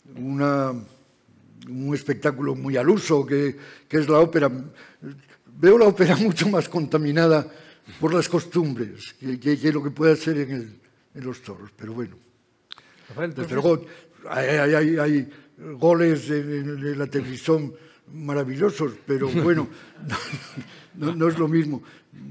espectáculo muy al uso, que es la ópera. Veo la ópera mucho más contaminada por las costumbres que lo que puede ser en los toros, pero bueno. Rafael, desde luego, hay goles en la televisión maravillosos, pero bueno, no es lo mismo.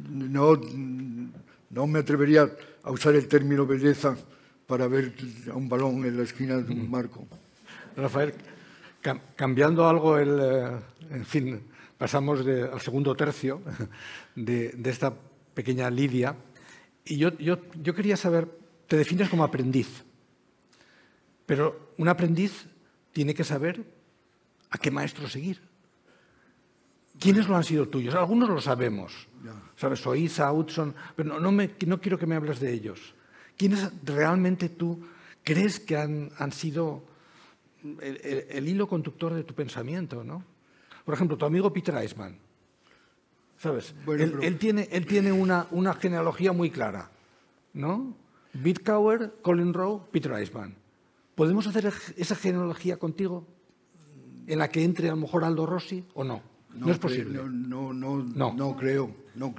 No me atrevería a usar el término belleza para ver a un balón en la esquina de un marco. Rafael, cambiando algo, en fin, pasamos al segundo tercio de esta pequeña lidia. Y yo quería saber, te defines como aprendiz, pero un aprendiz tiene que saber a qué maestro seguir. ¿Quiénes lo han sido tuyos? Algunos lo sabemos, ¿sabes? Oiza, Hudson, pero no quiero que me hables de ellos. ¿Quiénes realmente tú crees que han sido el hilo conductor de tu pensamiento, ¿no? Por ejemplo, tu amigo Peter Eisman, ¿sabes? Bueno, él tiene una genealogía muy clara, ¿no? Bidkauer, Colin Rowe, Peter Eisman. ¿Podemos hacer esa genealogía contigo en la que entre a lo mejor Aldo Rossi o no? No es posible. No creo.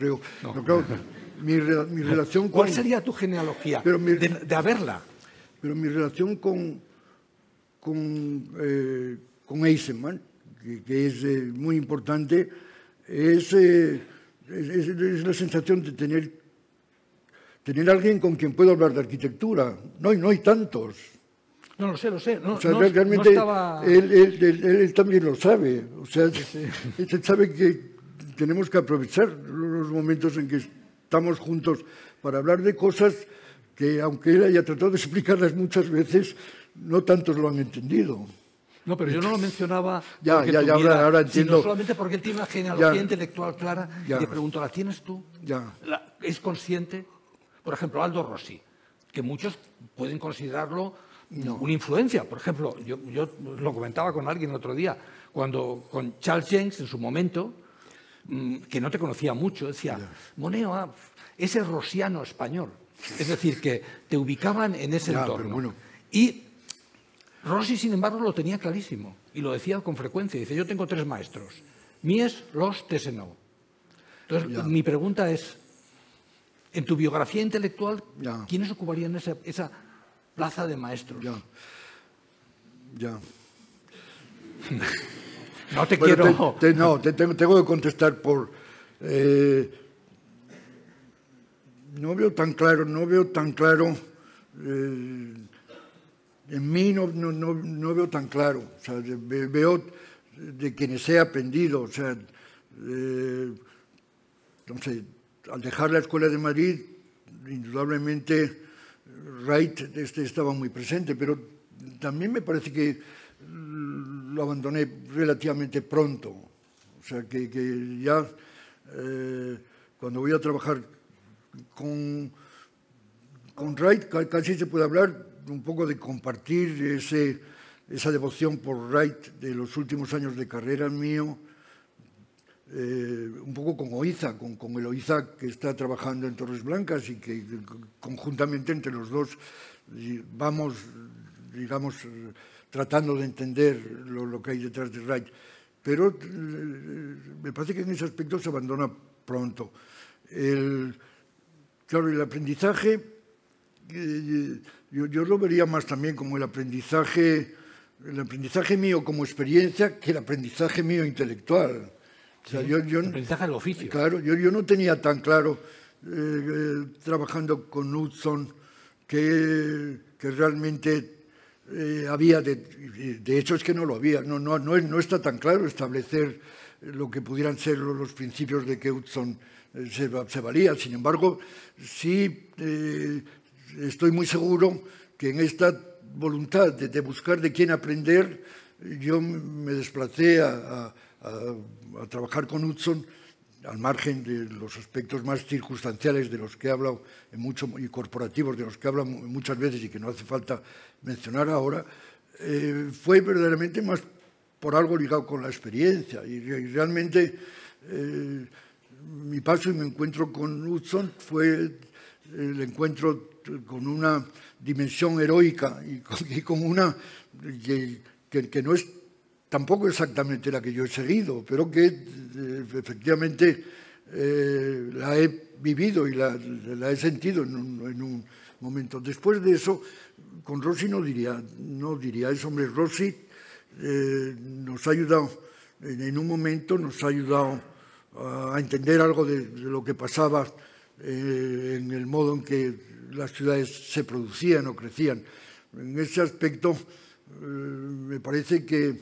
Mi relación con... ¿Cuál sería tu genealogía de haberla? Pero mi relación con Eisenman, que es muy importante, es la sensación de tener alguien con quien puedo hablar de arquitectura. No hay tantos. No, lo sé. O sea, realmente él también lo sabe. O sea, él sabe que tenemos que aprovechar los momentos en que estamos juntos para hablar de cosas que, aunque él haya tratado de explicarlas muchas veces, no tantos lo han entendido. No, pero yo no lo mencionaba ahora entiendo. Sino solamente porque él tiene una genealogía intelectual clara. Y te pregunto, ¿la tienes tú? ¿Es consciente? Por ejemplo, Aldo Rossi, que muchos pueden considerarlo una influencia. Por ejemplo, yo lo comentaba con alguien el otro día, con Charles Jenks en su momento, que no te conocía mucho, decía, Moneo, ese rosiano español. Es decir, que te ubicaban en ese entorno. Bueno. Y Rossi, sin embargo, lo tenía clarísimo y lo decía con frecuencia. Dice, yo tengo 3 maestros, Mies, Loos, Tessenow. Entonces, mi pregunta es, en tu biografía intelectual, ¿quiénes ocuparían esa plaza de maestros? No te quiero... Tengo que contestar por... no veo tan claro, en mí no veo tan claro. O sea, veo de quienes he aprendido. O sea, no sé, al dejar la Escuela de Madrid, indudablemente Wright estaba muy presente, pero también me parece que lo abandoné relativamente pronto. O sea, que ya cuando voy a trabajar con Wright, casi se puede hablar un poco de compartir esa devoción por Wright de los últimos años de carrera mío, un poco con Oiza, con el Oiza que está trabajando en Torres Blancas y que conjuntamente entre los dos vamos, digamos, tratando de entender lo que hay detrás de Wright. Pero me parece que en ese aspecto se abandona pronto. Claro, el aprendizaje, yo lo vería más también como el aprendizaje mío como experiencia que el aprendizaje mío intelectual. O sea, el aprendizaje del oficio. Claro, yo no tenía tan claro, trabajando con Hudson, que realmente había, de hecho es que no lo había, no está tan claro establecer lo que pudieran ser los principios de que Hudson se valía. Sin embargo, sí estoy muy seguro que en esta voluntad de buscar de quién aprender, yo me desplacé a trabajar con Hudson, al margen de los aspectos más circunstanciales de los que he hablado y corporativos, de los que he hablado muchas veces y que no hace falta mencionar ahora, fue verdaderamente más por algo ligado con la experiencia. Y realmente mi paso y mi encuentro con Hudson fue el encuentro con una dimensión heroica y con una que no es tampoco exactamente la que yo he seguido, pero que efectivamente la he vivido y la he sentido en un momento. Después de eso, con Rossi no diría eso. Hombre, Rossi nos ha ayudado, en un momento nos ha ayudado a entender algo de lo que pasaba en el modo en que las ciudades se producían o crecían. En ese aspecto, me parece que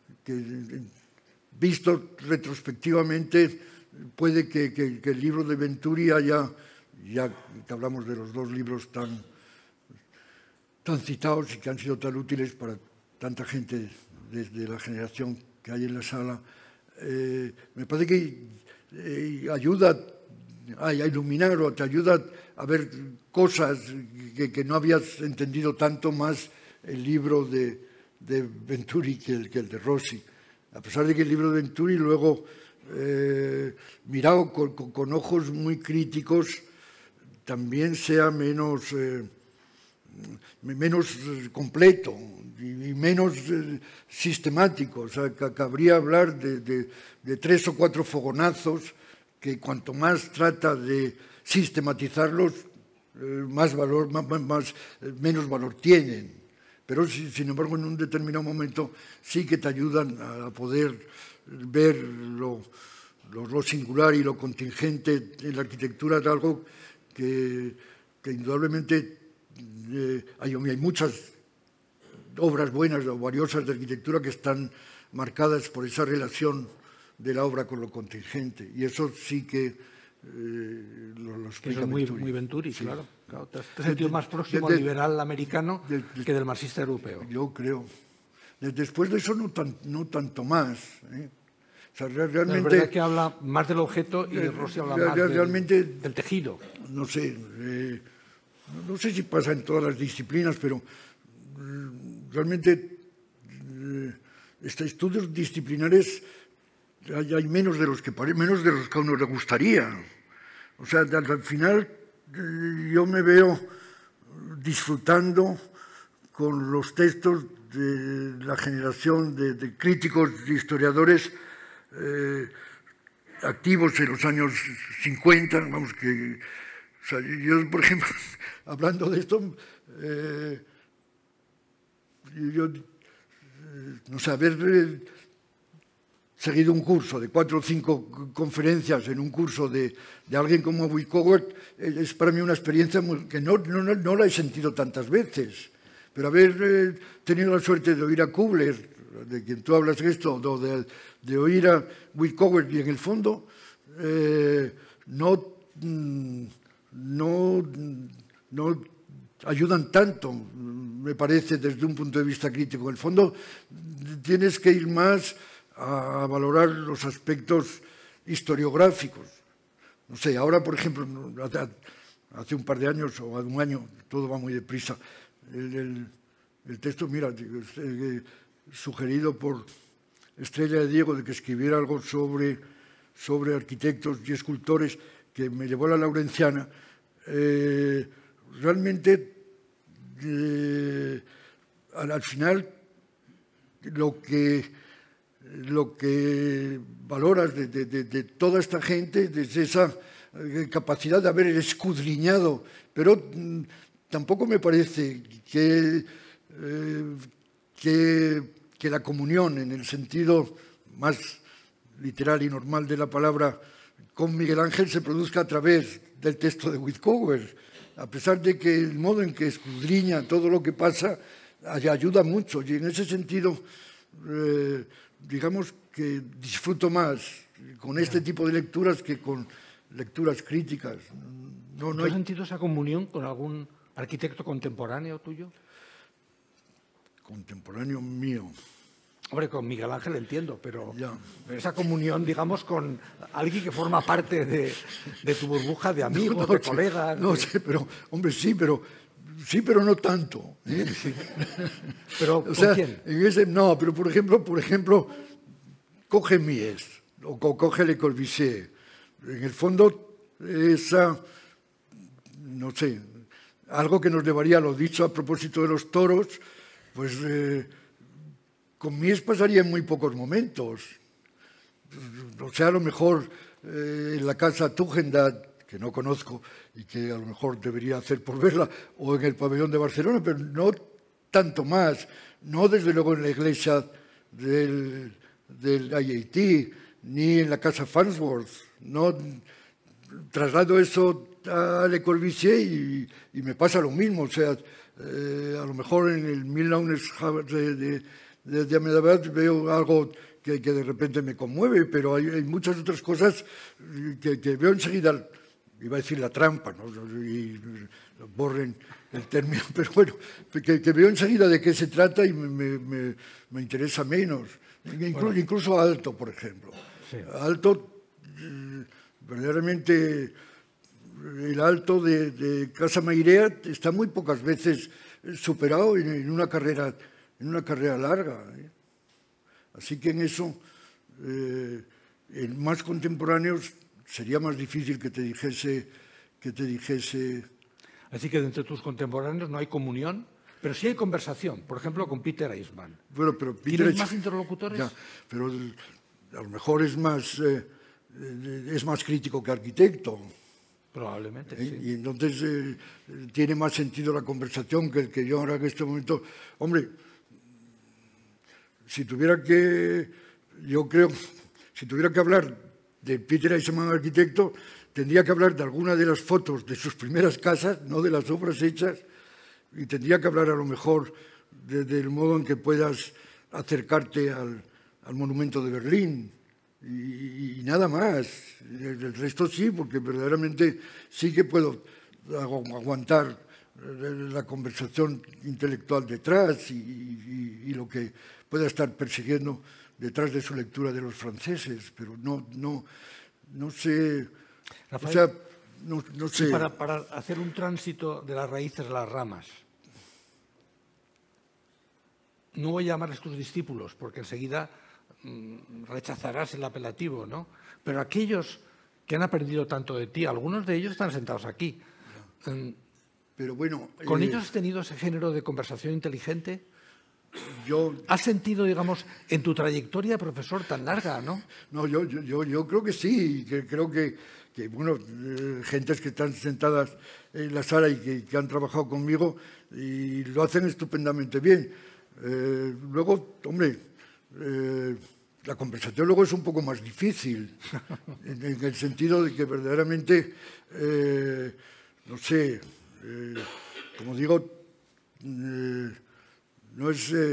visto retrospectivamente, puede que el libro de Venturi haya, ya que hablamos de los dos libros tan citados y que han sido tan útiles para tanta gente desde la generación que hay en la sala, me parece que ayuda a iluminar o te ayuda a ver cosas que no habías entendido tanto más el libro de Venturi que el de Rossi. A pesar de que el libro de Venturi luego, mirado con ojos muy críticos, también sea menos completo y menos sistemático. O sea, cabría hablar de 3 o 4 fogonazos que cuanto más trata de sistematizarlos, menos valor tienen. Pero, sin embargo, en un determinado momento sí que te ayudan a poder ver lo singular y lo contingente en la arquitectura de algo que indudablemente hay muchas obras buenas o valiosas de arquitectura que están marcadas por esa relación de la obra con lo contingente. Y eso sí que lo explica Eso es muy Venturi, sí. Claro. Te has sentido más próximo al liberal americano que del marxista europeo. Yo creo. Después de eso no tanto más. O sea, realmente, es verdad que habla más del objeto y Rossi habla más del tejido. No sé si pasa en todas las disciplinas, pero realmente estudios disciplinares hay menos de los que a uno le gustaría. O sea, al final yo me veo disfrutando con los textos de la generación de críticos, de historiadores activos en los años 50, vamos, que... O sea, yo, por ejemplo, hablando de esto, no sé, haber seguido un curso de 4 o 5 conferencias en un curso de alguien como Wittkower es para mí una experiencia que no la he sentido tantas veces, pero haber tenido la suerte de oír a Kubler, de quien tú hablas esto, o de oír a Wittkower, y en el fondo no ayudan tanto, me parece, desde un punto de vista crítico. En el fondo tienes que ir más a valorar los aspectos historiográficos. No sé, ahora, por ejemplo, hace un par de años o un año, todo va muy deprisa, el texto, mira, sugerido por Estrella de Diego de que escribiera algo sobre arquitectos y escultores, que me llevó a la Laurenciana, realmente al final lo que valoras de toda esta gente es esa capacidad de haber escudriñado, pero tampoco me parece que la comunión, en el sentido más literal y normal de la palabra, con Miguel Ángel se produzca a través del texto de Wittkower, a pesar de que el modo en que escudriña todo lo que pasa ayuda mucho. Y en ese sentido, digamos que disfruto más con este tipo de lecturas que con lecturas críticas. ¿No has sentido esa comunión con algún arquitecto contemporáneo tuyo? Contemporáneo mío. Hombre, con Miguel Ángel entiendo, pero esa comunión, digamos, con alguien que forma parte de tu burbuja de amigos, de colegas... No sé, pero, hombre, sí, pero no tanto. Sí. ¿Pero o sea, quién? No, pero por ejemplo, coge Mies o coge Le Corbusier. En el fondo, no sé, algo que nos llevaría a lo dicho a propósito de los toros, pues... con Mies pasaría en muy pocos momentos. O sea, a lo mejor en la casa Tugendhat, que no conozco y que a lo mejor debería hacer por verla, o en el pabellón de Barcelona, pero no tanto más, no desde luego en la iglesia del IAT, ni en la casa Farnsworth. No traslado eso a Le Corbusier y me pasa lo mismo. O sea, a lo mejor en el Milaunes de Ahmedabad veo algo que de repente me conmueve, pero hay muchas otras cosas que veo enseguida. Iba a decir la trampa, ¿no? Y borren el término, pero bueno, que veo enseguida de qué se trata y me interesa menos. Incluso Aalto, por ejemplo. Sí. Aalto, verdaderamente, el Aalto de Casa Mairea está muy pocas veces superado en una carrera larga. Así que en eso, en más contemporáneos, sería más difícil que te dijese. Así que entre tus contemporáneos no hay comunión, pero sí hay conversación, por ejemplo, con Peter Eisman. Bueno, pero Peter ¿Tienes más interlocutores? Ya, pero a lo mejor es más crítico que arquitecto. Probablemente, sí. Y entonces tiene más sentido la conversación que el que yo ahora en este momento. Hombre, si tuviera que hablar de Peter Eisman, arquitecto, tendría que hablar de alguna de las fotos de sus primeras casas, no de las obras hechas, y tendría que hablar a lo mejor del modo en que puedas acercarte al monumento de Berlín y nada más. El resto sí, porque verdaderamente sí que puedo aguantar la conversación intelectual detrás y lo que pueda estar persiguiendo detrás de su lectura de los franceses, pero no sé. Rafael, o sea, no sé. Para hacer un tránsito de las raíces a las ramas, no voy a llamarles tus discípulos, porque enseguida rechazarás el apelativo, ¿no? Pero aquellos que han aprendido tanto de ti, algunos de ellos están sentados aquí. Pero bueno, ¿Con ellos has tenido ese género de conversación inteligente? Yo ¿Has sentido, digamos, en tu trayectoria, profesor, tan larga, no? No, yo creo que sí, que creo que bueno, gentes que están sentadas en la sala y que han trabajado conmigo y lo hacen estupendamente bien. Luego, hombre, la conversación luego es un poco más difícil, en el sentido de que verdaderamente, no sé, como digo, no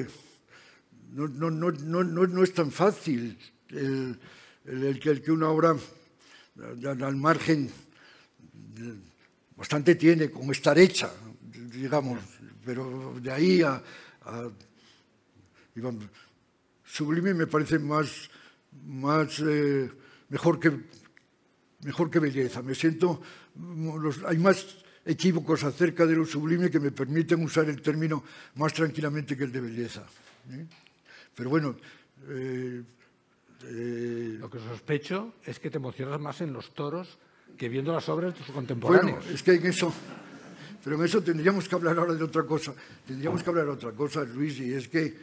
es tan fácil el que una obra al margen bastante tiene como estar hecha, digamos, pero de ahí a sublime me parece mejor que belleza. Me siento, hay más equívocos acerca de lo sublime que me permiten usar el término más tranquilamente que el de belleza. Pero bueno, lo que sospecho es que te emocionas más en los toros que viendo las obras de tus contemporáneos. Bueno, es que en eso tendríamos que hablar ahora de otra cosa. Luis, y es que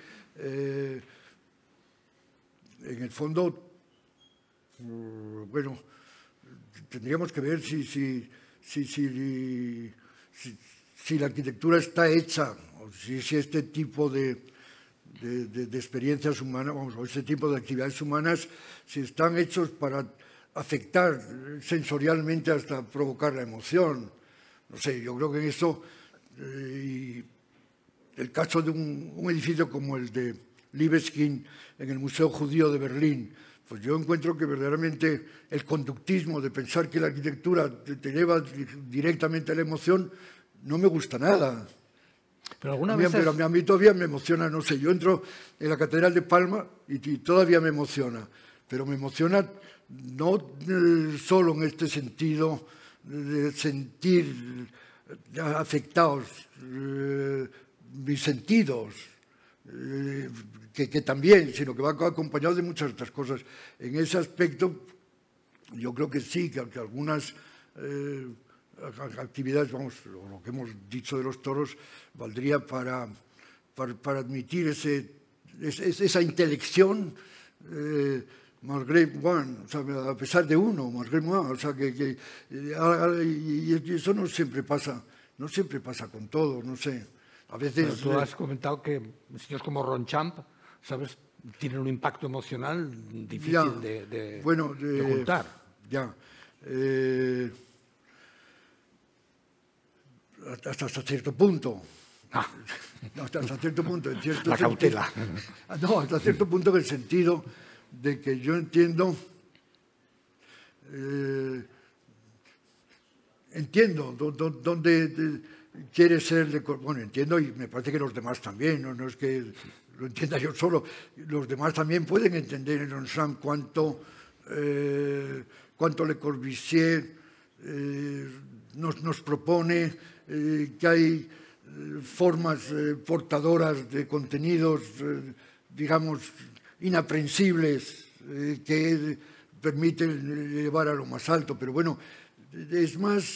en el fondo, bueno, tendríamos que ver si la arquitectura está hecha, o si este tipo de experiencias humanas, o este tipo de actividades humanas, si están hechos para afectar sensorialmente hasta provocar la emoción. No sé, yo creo que en eso, y el caso de un edificio como el de Libeskind en el Museo Judío de Berlín, pues yo encuentro que verdaderamente el conductismo de pensar que la arquitectura te lleva directamente a la emoción no me gusta nada. Pero a mí todavía me emociona, no sé, yo entro en la Catedral de Palma y todavía me emociona, pero me emociona no solo en este sentido de sentir afectados mis sentidos, que también, sino que va acompañado de muchas otras cosas. En ese aspecto, yo creo que sí, que algunas actividades, vamos, lo que hemos dicho de los toros, valdría para admitir esa intelección malgré one, o sea, a pesar de uno, malgré moi, o sea, y eso no siempre pasa con todo, no sé. A veces... Pero tú has comentado que sitios como Ronchamp, ¿sabes?, tienen un impacto emocional difícil de ocultar. Ya. Hasta cierto punto. Hasta cierto punto. En cierto la cautela. No, hasta cierto punto en el sentido de que yo entiendo dónde quiere ser, bueno, entiendo y me parece que los demás también, no es que lo entienda yo solo, los demás también pueden entender en Ronchamp cuánto Le Corbusier nos propone que hay formas portadoras de contenidos, digamos, inaprensibles, que permiten llevar a lo más alto, pero bueno, es más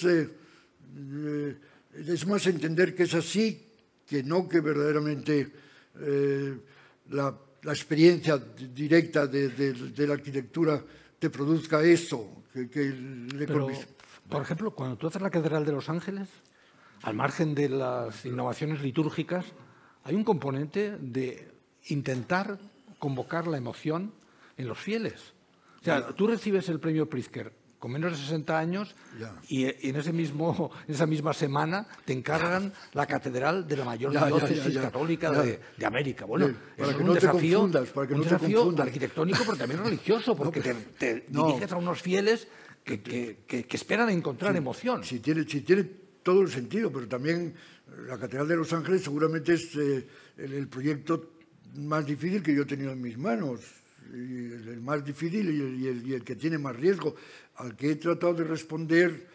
entender que es así, que no que verdaderamente la experiencia directa de la arquitectura te produzca eso. Pero, por ejemplo, cuando tú haces la Catedral de Los Ángeles, al margen de las innovaciones litúrgicas, hay un componente de intentar convocar la emoción en los fieles. O sea, tú recibes el premio Pritzker con menos de 60 años y en esa misma semana te encargan la catedral de la mayor diócesis católica de América. Bueno, es un desafío arquitectónico, pero también religioso, porque te diriges a unos fieles que esperan encontrar emoción. Si tiene todo el sentido, pero también la Catedral de Los Ángeles seguramente es el proyecto más difícil que yo he tenido en mis manos, el más difícil y el que tiene más riesgo, al que he tratado de responder,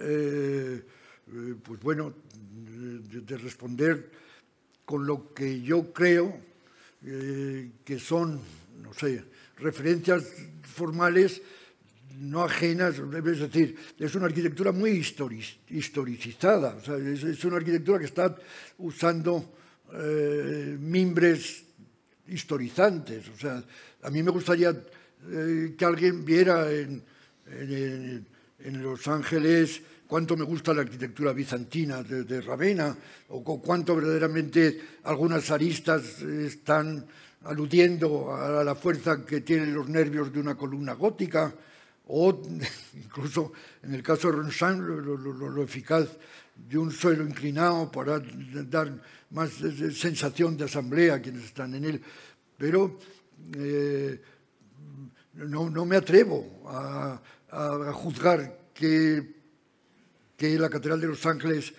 pues bueno, de responder con lo que yo creo que son, no sé, referencias formales no ajenas, es decir, es una arquitectura muy historicizada, o sea, es una arquitectura que está usando mimbres historizantes. O sea, a mí me gustaría que alguien viera en Los Ángeles cuánto me gusta la arquitectura bizantina de Ravenna, o cuánto verdaderamente algunas aristas están aludiendo a la fuerza que tienen los nervios de una columna gótica, o incluso en el caso de Ronchamp lo eficaz de un suelo inclinado para dar más sensación de asamblea a quienes están en él. Pero no me atrevo a juzgar que la Catedral de Los Ángeles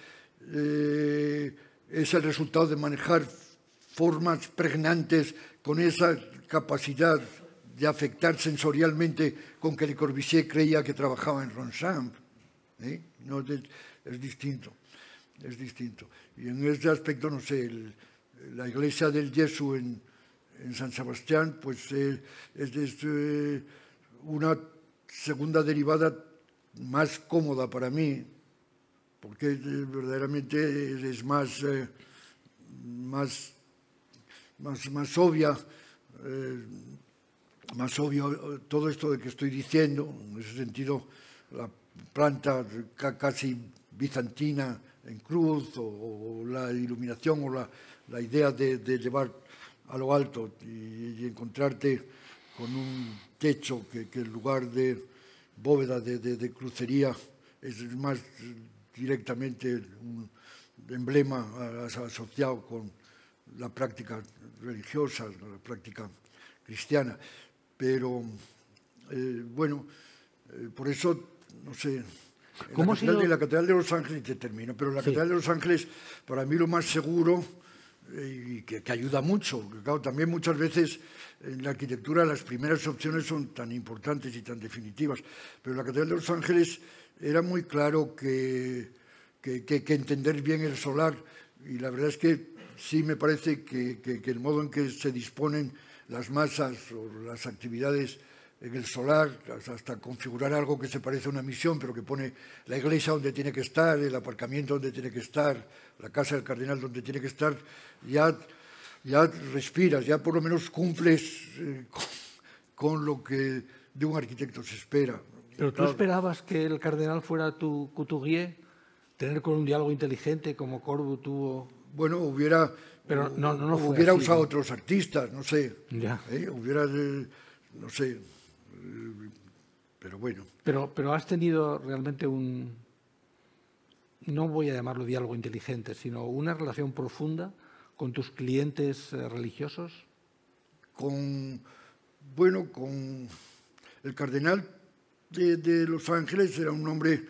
es el resultado de manejar formas pregnantes con esa capacidad de afectar sensorialmente con que Le Corbusier creía que trabajaba en Ronchamp. No, es distinto. Y en ese aspecto, no sé, la iglesia del Jesús en San Sebastián, pues es una segunda derivada más cómoda para mí, porque verdaderamente es más obvia, más obvio todo esto de que estoy diciendo. En ese sentido, la planta casi bizantina en cruz, o la iluminación, o la idea de llevar a lo alto y encontrarte con un techo que en lugar de bóveda de crucería es más directamente un emblema asociado con la práctica religiosa, la práctica cristiana. Pero, bueno, por eso, no sé, la Catedral de Los Ángeles, te termino, pero la Catedral de Los Ángeles, para mí lo más seguro, y que ayuda mucho, que claro, también muchas veces en la arquitectura las primeras opciones son tan importantes y tan definitivas, pero la Catedral de Los Ángeles era muy claro que entender bien el solar, y la verdad es que sí me parece que el modo en que se disponen las masas o las actividades en el solar, hasta configurar algo que se parece a una misión, pero que pone la iglesia donde tiene que estar, el aparcamiento donde tiene que estar, la casa del cardenal donde tiene que estar, ya respiras, ya por lo menos cumples con lo que de un arquitecto se espera. ¿Pero tú esperabas que el cardenal fuera tu couturier? ¿Tener con un diálogo inteligente como Corbu tuvo? Bueno, hubiera fue así, usado ¿no? otros artistas, no sé. Ya. Hubiera, no sé, pero bueno. Pero has tenido realmente un, no voy a llamarlo diálogo inteligente, sino una relación profunda con tus clientes religiosos. Con el cardenal de Los Ángeles era un hombre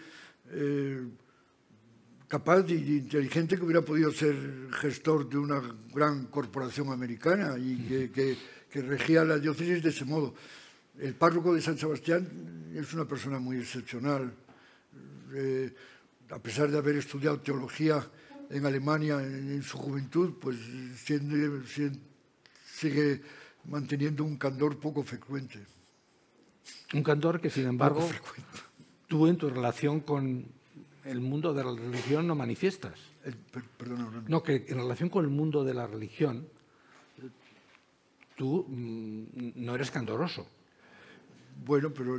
capaz y inteligente, que hubiera podido ser gestor de una gran corporación americana y que regía la diócesis de ese modo. El párroco de San Sebastián es una persona muy excepcional. A pesar de haber estudiado teología en Alemania en su juventud, pues sigue manteniendo un candor poco frecuente. Un candor que, sin embargo, tú en tu relación con el mundo de la religión no manifiestas. Perdona. No, que en relación con el mundo de la religión tú no eres candoroso. Bueno, pero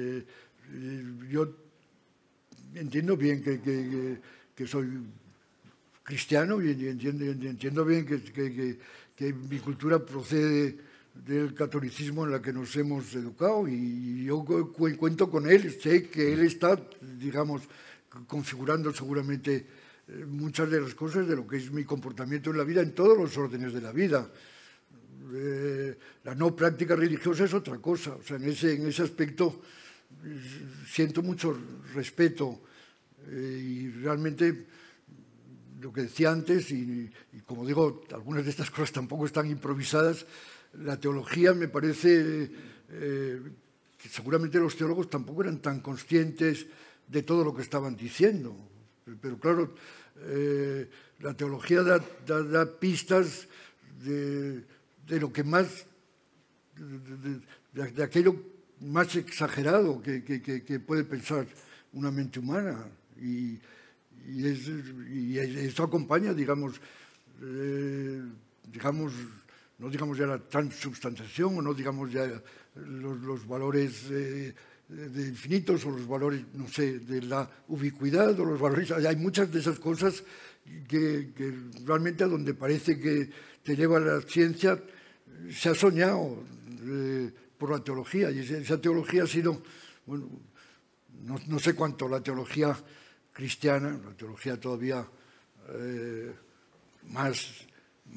yo entiendo bien que soy cristiano y entiendo bien que mi cultura procede del catolicismo en la que nos hemos educado, y yo cuento con él, sé que él está, digamos, configurando seguramente muchas de las cosas de lo que es mi comportamiento en la vida, en todos los órdenes de la vida. La no práctica religiosa es otra cosa. O sea, en ese aspecto siento mucho respeto y realmente lo que decía antes, y como digo, algunas de estas cosas tampoco están improvisadas. La teología me parece que seguramente los teólogos tampoco eran tan conscientes de todo lo que estaban diciendo. Pero claro, la teología da pistas de lo que más, de aquello más exagerado que puede pensar una mente humana. Y eso acompaña, digamos, no digamos ya la transubstanciación, o no digamos ya los valores de infinitos, o los valores, no sé, de la ubicuidad, o los valores. Hay muchas de esas cosas que realmente a donde parece que te lleva la ciencia se ha soñado por la teología, y esa teología ha sido, bueno, no sé cuánto la teología cristiana, la teología todavía más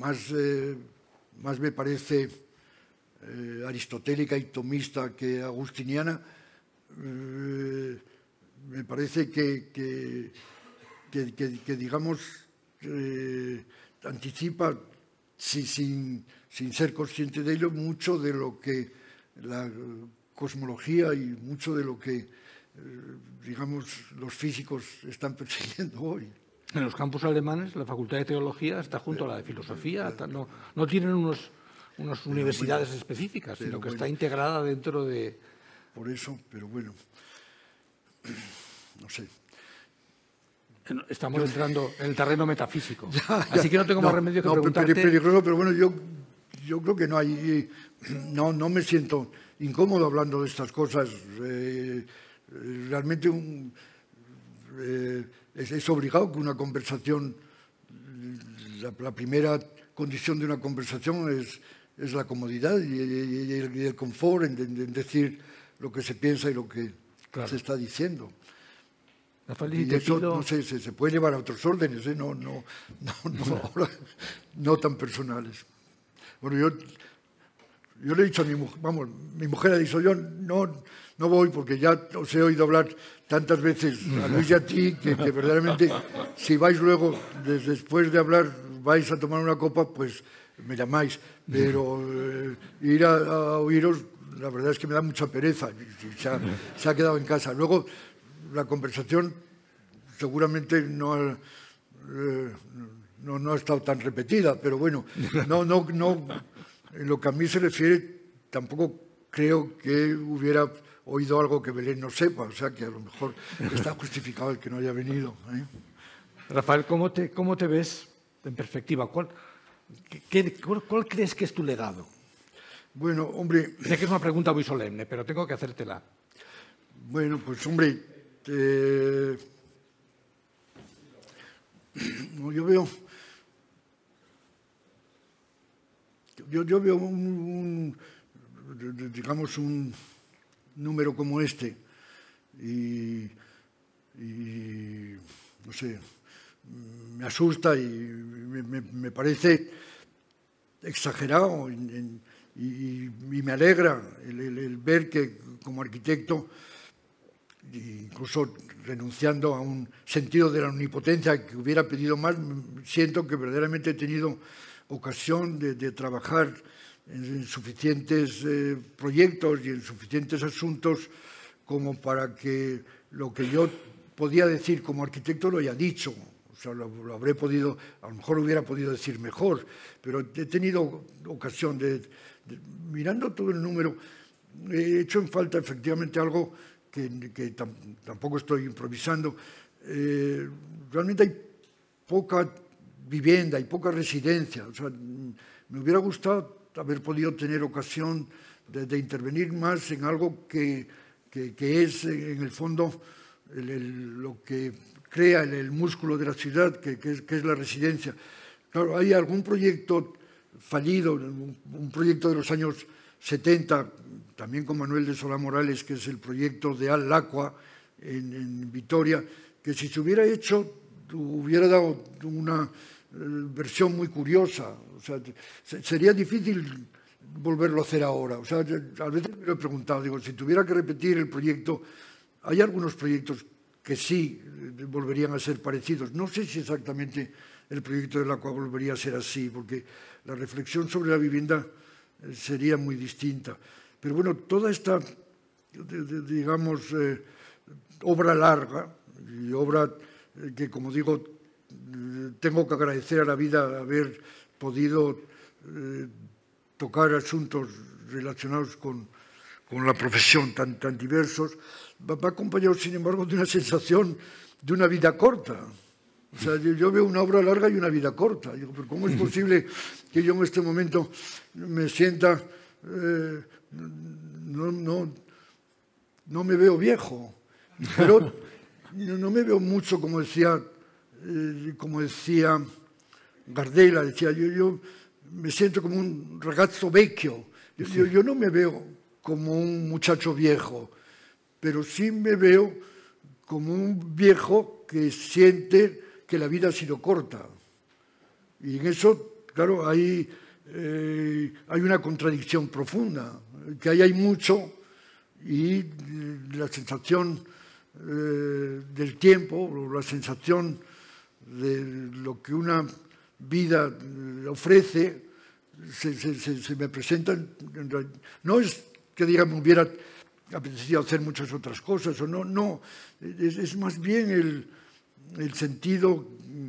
me parece aristotélica y tomista que agustiniana, me parece que digamos, anticipa, sin ser consciente de ello, mucho de lo que la cosmología y mucho de lo que, digamos, los físicos están persiguiendo hoy. En los campus alemanes, la Facultad de Teología está junto a la de Filosofía. No tienen unas universidades específicas, sino que está integrada dentro de... Por eso, pero bueno, no sé. Estamos entrando en el terreno metafísico. Así que no tengo más remedio que preguntarte... Es peligroso, pero bueno, yo creo que no me siento incómodo hablando de estas cosas. Realmente es obligado que una conversación, la primera condición de una conversación es la comodidad y el confort en decir lo que se piensa y lo que se está diciendo. Y eso, no sé, se puede llevar a otros órdenes, no tan personales. Bueno, yo le he dicho a mi mujer, vamos, mi mujer ha dicho, yo no voy porque ya os he oído hablar tantas veces a Luis y a ti que verdaderamente, si vais luego, después de hablar, vais a tomar una copa, pues me llamáis. Pero ir a oíros, la verdad es que me da mucha pereza. Se ha quedado en casa. Luego, la conversación seguramente no ha estado tan repetida, pero bueno, en lo que a mí se refiere, tampoco creo que hubiera oído algo que Belén no sepa, o sea que a lo mejor está justificado el que no haya venido. Rafael, ¿cómo te ves en perspectiva? ¿Cuál crees que es tu legado? Bueno, hombre... Sé que es una pregunta muy solemne, pero tengo que hacértela. Bueno, pues hombre, yo veo digamos, un número como este y no sé, me asusta y me parece exagerado y me alegra el ver que como arquitecto, incluso renunciando a un sentido de la omnipotencia que hubiera pedido más, siento que verdaderamente he tenido ocasión de trabajar en suficientes proyectos y en suficientes asuntos como para que lo que yo podía decir como arquitecto lo haya dicho. O sea, lo habré podido, a lo mejor lo hubiera podido decir mejor, pero he tenido ocasión mirando todo el número, he hecho en falta efectivamente algo que tampoco estoy improvisando. Realmente hay poca vivienda, hay poca residencia. O sea, me hubiera gustado haber podido tener ocasión de intervenir más en algo que es, en el fondo, lo que crea el músculo de la ciudad, que es la residencia. Claro, hay algún proyecto fallido, un proyecto de los años 70, también con Manuel de Solá Morales, que es el proyecto de Al Lacua en Vitoria, que si se hubiera hecho hubiera dado una versión muy curiosa. O sea, sería difícil volverlo a hacer ahora. O sea, a veces me lo he preguntado, digo, si tuviera que repetir el proyecto, hay algunos proyectos que sí volverían a ser parecidos. No sé si exactamente el proyecto de Al Lacua volvería a ser así, porque la reflexión sobre la vivienda sería muy distinta. Pero bueno, toda esta, digamos, obra larga y obra que, como digo, tengo que agradecer a la vida haber podido tocar asuntos relacionados con la profesión tan diversos, va acompañado, sin embargo, de una sensación de una vida corta. O sea, yo veo una obra larga y una vida corta. Digo, pero ¿cómo es posible que yo en este momento me sienta... no me veo viejo, pero no me veo mucho, como decía Gardella, decía, yo me siento como un ragazzo vecchio. Yo no me veo como un muchacho viejo, pero sí me veo como un viejo que siente que la vida ha sido corta. Y en eso, claro, hay una contradicción profunda, que ahí hay mucho y la sensación del tiempo, o la sensación de lo que una vida ofrece, se me presenta. No es que, digamos, me hubiera apetecido hacer muchas otras cosas, o no, es más bien el sentido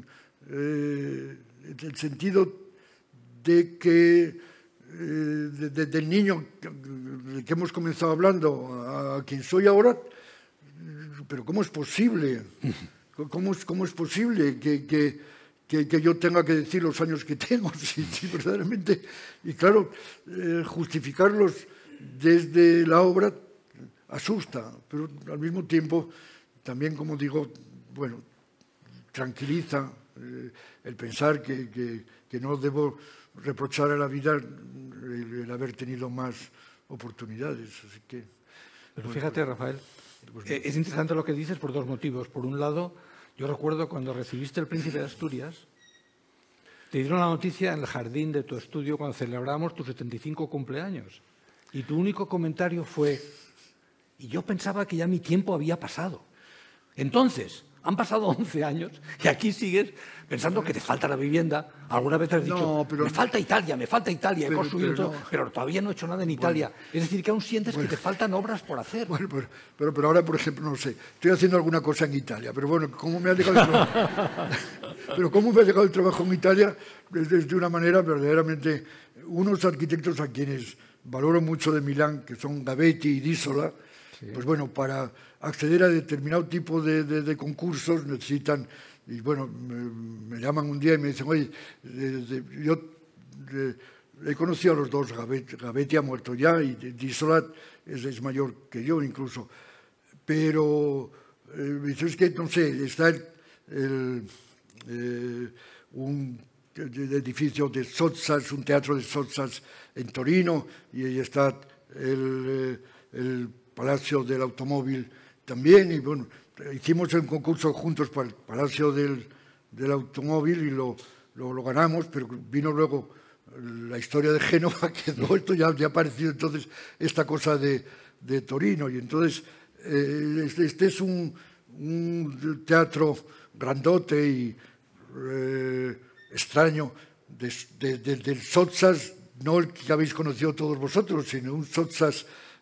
de que del niño del que hemos comenzado hablando a quien soy ahora. Pero ¿cómo es posible? ¿Cómo es posible que yo tenga que decir los años que tengo? Sí, verdaderamente. Y claro, justificarlos desde la obra asusta, pero al mismo tiempo también, como digo, bueno, tranquiliza el pensar que no debo reprochar a la vida el haber tenido más oportunidades. Así que, pero fíjate, Rafael, es interesante lo que dices por dos motivos. Por un lado, yo recuerdo cuando recibiste el Príncipe de Asturias, te dieron la noticia en el jardín de tu estudio cuando celebramos tu 75 cumpleaños. Y tu único comentario fue, y yo pensaba que ya mi tiempo había pasado. Entonces, han pasado 11 años y aquí sigues pensando que te falta la vivienda. Alguna vez has dicho, me falta Italia, he construido todo, pero todavía no he hecho nada en Italia. Bueno, es decir, que aún sientes que te faltan obras por hacer. Bueno, pero ahora, por ejemplo, no sé, estoy haciendo alguna cosa en Italia, pero bueno, ¿cómo me ha llegado el trabajo? Pero ¿cómo me ha llegado el trabajo en Italia? De una manera verdaderamente, unos arquitectos a quienes valoro mucho de Milán, que son Gavetti y Dísola, sí. Pues bueno, para acceder a determinado tipo de concursos necesitan, y bueno, me llaman un día y me dicen, oye, yo he conocido a los dos. Gabetti ha muerto ya y Dísola es mayor que yo incluso. Pero es que, no sé, está un edificio de Sozzas, un teatro de Sozzas en Torino, y ahí está el Palacio del Automóvil también. Y bueno, hicimos un concurso juntos para el Palacio del Automóvil y lo ganamos, pero vino luego la historia de Génova, que esto ya ha aparecido entonces esta cosa de Torino. Y entonces este es un teatro grandote y extraño del Sozzas, no el que habéis conocido todos vosotros, sino un Sozzas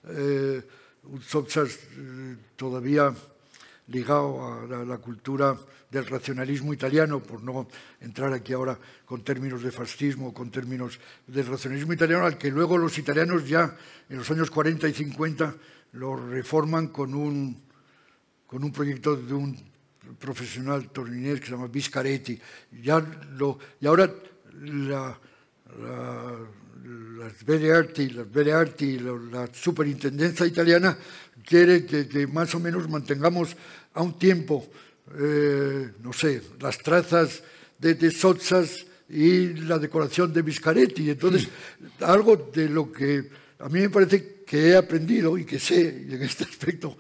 todavía ligado a la cultura del racionalismo italiano, por no entrar aquí ahora con términos de fascismo, con términos del racionalismo italiano, al que luego los italianos ya en los años 40 y 50 lo reforman con un proyecto de un profesional torinés que se llama Viscaretti. Y ahora las Belle Arti, la superintendencia italiana quiere que más o menos mantengamos a un tiempo, no sé, las trazas de Sozzas y la decoración de Viscaretti. Entonces, algo de lo que a mí me parece que he aprendido y que sé, y en este aspecto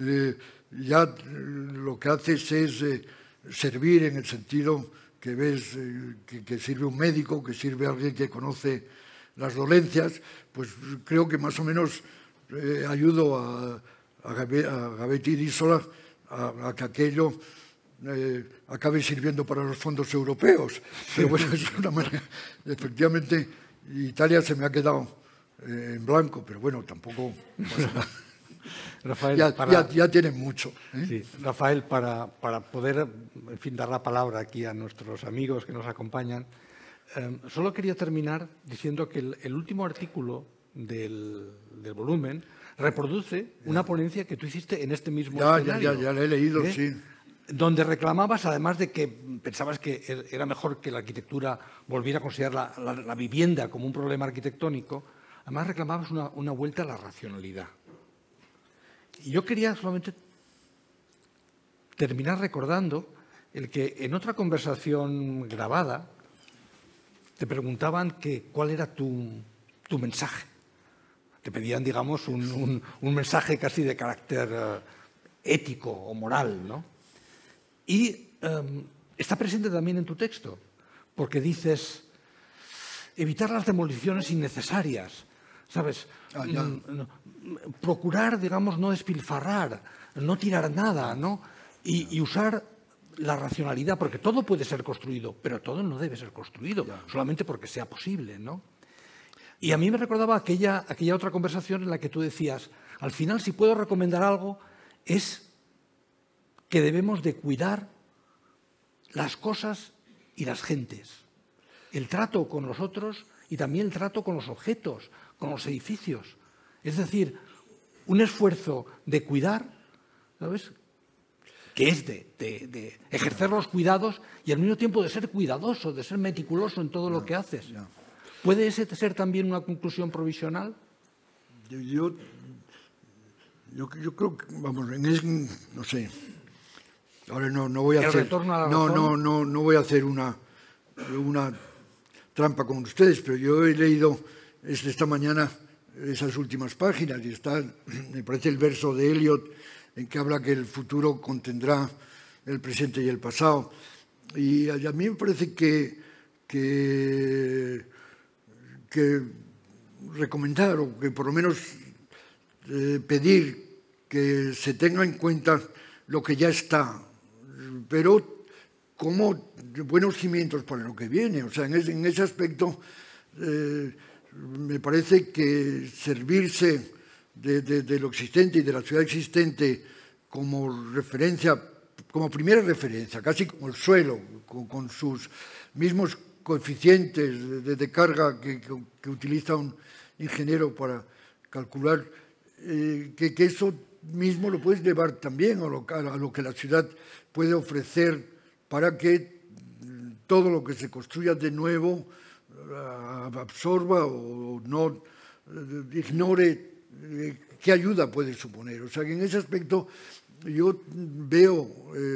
ya lo que haces es servir en el sentido que ves que sirve un médico, que sirve alguien que conoce las dolencias, pues creo que más o menos ayudo a Gabetti y Dísola a que aquello acabe sirviendo para los fondos europeos. Pero bueno, es una manera. Efectivamente, Italia se me ha quedado en blanco, pero bueno, tampoco pasa nada. Rafael, ya tienen mucho. Sí, Rafael, para poder, en fin, dar la palabra aquí a nuestros amigos que nos acompañan, solo quería terminar diciendo que el último artículo del volumen reproduce una ponencia que tú hiciste en este mismo escenario. Ya la he leído, sí. Donde reclamabas, además de que pensabas que era mejor que la arquitectura volviera a considerar la vivienda como un problema arquitectónico, además reclamabas una vuelta a la racionalidad. Y yo quería solamente terminar recordando el que en otra conversación grabada te preguntaban cuál era tu mensaje. Te pedían, digamos, un mensaje casi de carácter ético o moral, ¿no? Y está presente también en tu texto, porque dices evitar las demoliciones innecesarias, ¿sabes? Procurar, digamos, no despilfarrar, no tirar nada, ¿no? Y usar la racionalidad, porque todo puede ser construido, pero todo no debe ser construido, solamente porque sea posible, ¿no? Y a mí me recordaba aquella otra conversación en la que tú decías, al final, si puedo recomendar algo, es que debemos de cuidar las cosas y las gentes, el trato con los otros y también el trato con los objetos, con los edificios. Es decir, un esfuerzo de cuidar, ¿sabes?, que es de ejercer los cuidados y al mismo tiempo de ser cuidadoso, de ser meticuloso en todo lo que haces. ¿Puede ese ser también una conclusión provisional? Yo creo que, vamos, no sé, ahora no voy a hacer, no voy a hacer una trampa con ustedes, pero yo he leído esta mañana esas últimas páginas y está, me parece, el verso de Eliot en que habla que el futuro contendrá el presente y el pasado. Y a mí me parece que recomendar o que por lo menos pedir que se tenga en cuenta lo que ya está, pero como buenos cimientos para lo que viene. O sea, en ese aspecto me parece que servirse de lo existente y de la ciudad existente como referencia, como primera referencia, casi como el suelo, con sus mismos coeficientes de carga que utiliza un ingeniero para calcular, que eso mismo lo puedes llevar también a lo que la ciudad puede ofrecer para que todo lo que se construya de nuevo absorba o no ignore qué ayuda puede suponer. O sea que en ese aspecto yo veo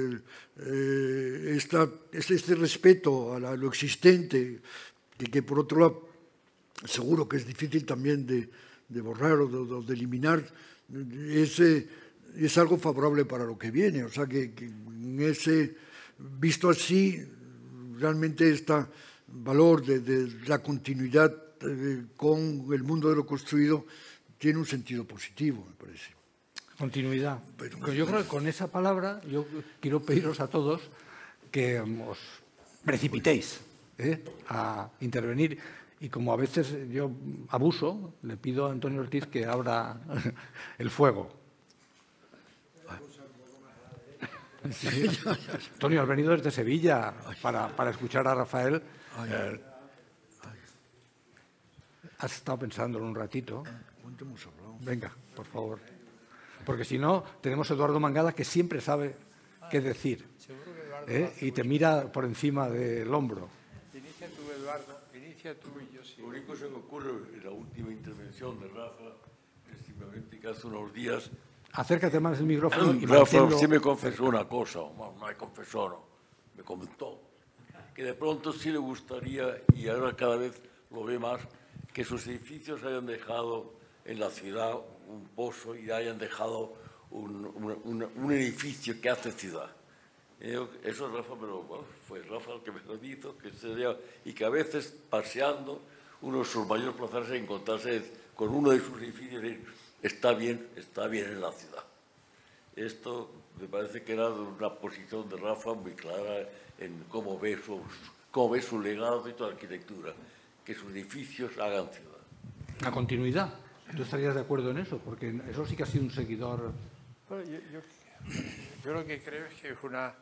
este respeto a lo existente, que por otro lado seguro que es difícil también de borrar o de eliminar, es algo favorable para lo que viene. O sea que en ese, visto así, realmente este valor de la continuidad con el mundo de lo construido tiene un sentido positivo, me parece. Continuidad. Pero yo creo que con esa palabra yo quiero pediros a todos que os precipitéis a intervenir. Y como a veces yo abuso, le pido a Antonio Ortiz que abra el fuego. Sí. Antonio, has venido desde Sevilla para escuchar a Rafael. Has estado pensándolo un ratito. ¿Cuánto hemos hablado? Venga, por favor. Porque si no, tenemos a Eduardo Mangada, que siempre sabe qué decir. Y te mira por encima del hombro. Inicia tú, Eduardo. Inicia tú y yo sí. Lo único que se me ocurre en la última intervención de Rafa es simplemente que hace unos días Acércate más el micrófono y Rafa manténlo. sí me confesó una cosa, no me confesó, no, me comentó, que de pronto sí le gustaría, y ahora cada vez lo ve más, que sus edificios hayan dejado en la ciudad un pozo y hayan dejado un edificio que hace ciudad. Eso es Rafa, pero bueno, fue Rafa el que me lo dijo, que sería, y que a veces paseando uno de sus mayores placeres es encontrarse con uno de sus edificios y decir, está bien en la ciudad. Esto me parece que era una posición de Rafa muy clara en cómo ve su legado de toda la arquitectura, que sus edificios hagan ciudad. La continuidad. ¿Tú estarías de acuerdo en eso? Porque eso sí que ha sido un seguidor. Bueno, yo lo que creo es que es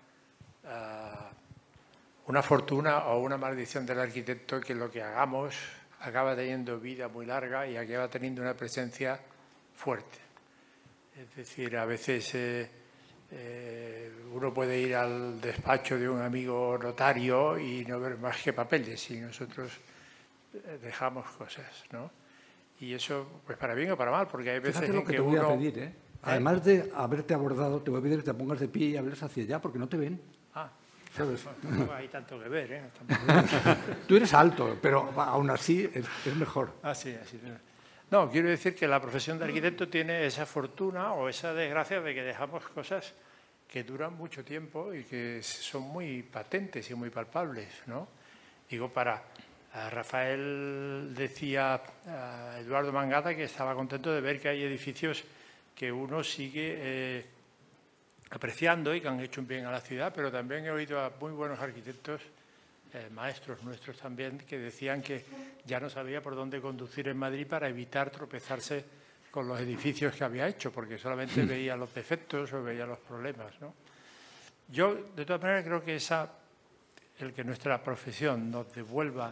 una fortuna o una maldición del arquitecto que lo que hagamos acaba teniendo vida muy larga y acaba teniendo una presencia fuerte. Es decir, a veces uno puede ir al despacho de un amigo notario y no ver más que papeles, y nosotros dejamos cosas, ¿no? Y eso, pues para bien o para mal, porque hay veces Fíjate lo en que que te voy uno... a pedir, ¿eh? Además de haberte abordado, te voy a pedir que te pongas de pie y hables hacia allá, porque no te ven. ¿Sabes? No hay tanto que ver, ¿eh? Tú eres alto, pero aún así es mejor. Así. No, quiero decir que la profesión de arquitecto tiene esa fortuna o esa desgracia de que dejamos cosas que duran mucho tiempo y que son muy patentes y muy palpables, ¿no? Digo, Rafael decía a Eduardo Mangada que estaba contento de ver que hay edificios que uno sigue apreciando y que han hecho un bien a la ciudad, pero también he oído a muy buenos arquitectos, maestros nuestros también, que decían que ya no sabía por dónde conducir en Madrid para evitar tropezarse con los edificios que había hecho, porque solamente veía los defectos o veía los problemas, ¿no? Yo, de todas maneras, creo que el que nuestra profesión nos devuelva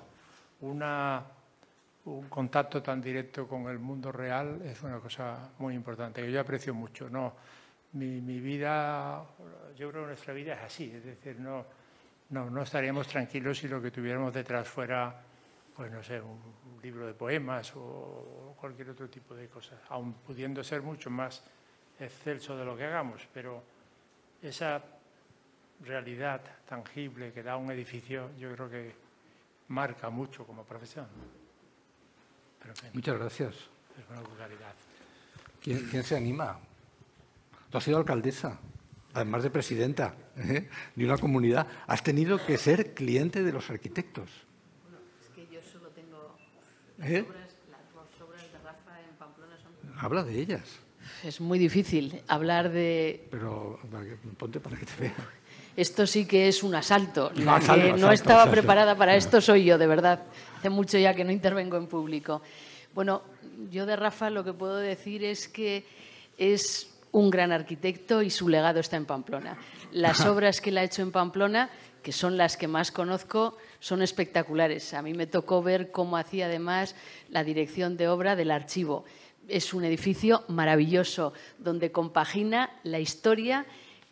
un contacto tan directo con el mundo real es una cosa muy importante, que yo aprecio mucho. No, mi vida, yo creo que nuestra vida es así, es decir, no estaríamos tranquilos si lo que tuviéramos detrás fuera, pues no sé, un libro de poemas o cualquier otro tipo de cosas, aun pudiendo ser mucho más excelso de lo que hagamos, pero esa realidad tangible que da un edificio, yo creo que marca mucho como profesión. Pero, en fin, Muchas gracias. es una vulgaridad. ¿Quién se anima? Tú has sido alcaldesa, además de presidenta de una comunidad. Has tenido que ser cliente de los arquitectos. Bueno, es que yo solo tengo las obras de Rafa en Pamplona. Habla de ellas. Es muy difícil hablar de... Pero ponte para que te vea. Esto sí que es un asalto. No, La asalto, que no asalto, estaba asalto. preparada para esto soy yo, de verdad. Hace mucho ya que no intervengo en público. Bueno, yo de Rafa lo que puedo decir es que es un gran arquitecto y su legado está en Pamplona. Las obras que él ha hecho en Pamplona, que son las que más conozco, son espectaculares. A mí me tocó ver cómo hacía además la dirección de obra del archivo. Es un edificio maravilloso, donde compagina la historia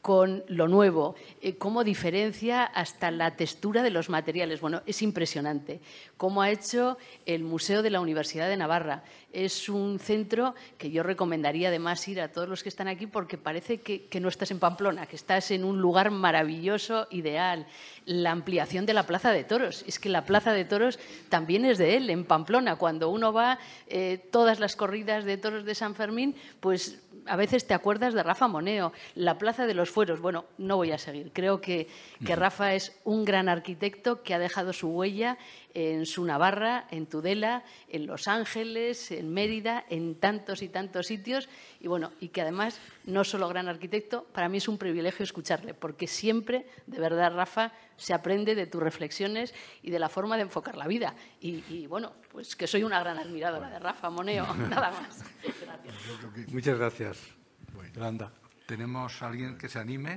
con lo nuevo, cómo diferencia hasta la textura de los materiales. Bueno, es impresionante. Cómo ha hecho el Museo de la Universidad de Navarra. Es un centro que yo recomendaría además ir a todos los que están aquí porque parece que no estás en Pamplona, que estás en un lugar maravilloso, ideal. La ampliación de la Plaza de Toros. Es que la Plaza de Toros también es de él, en Pamplona. Cuando uno va, todas las corridas de toros de San Fermín, pues a veces te acuerdas de Rafa Moneo. La Plaza de los Fueros. Bueno, no voy a seguir. Creo que Rafa es un gran arquitecto que ha dejado su huella en su Navarra, en Tudela, en Los Ángeles, en Mérida, en tantos y tantos sitios. Y bueno, y que además, no solo gran arquitecto, para mí es un privilegio escucharle, porque siempre, de verdad, Rafa, se aprende de tus reflexiones y de la forma de enfocar la vida. Y bueno, pues que soy una gran admiradora de Rafa Moneo, nada más. Gracias. Muchas gracias, Yolanda. ¿Tenemos a alguien que se anime?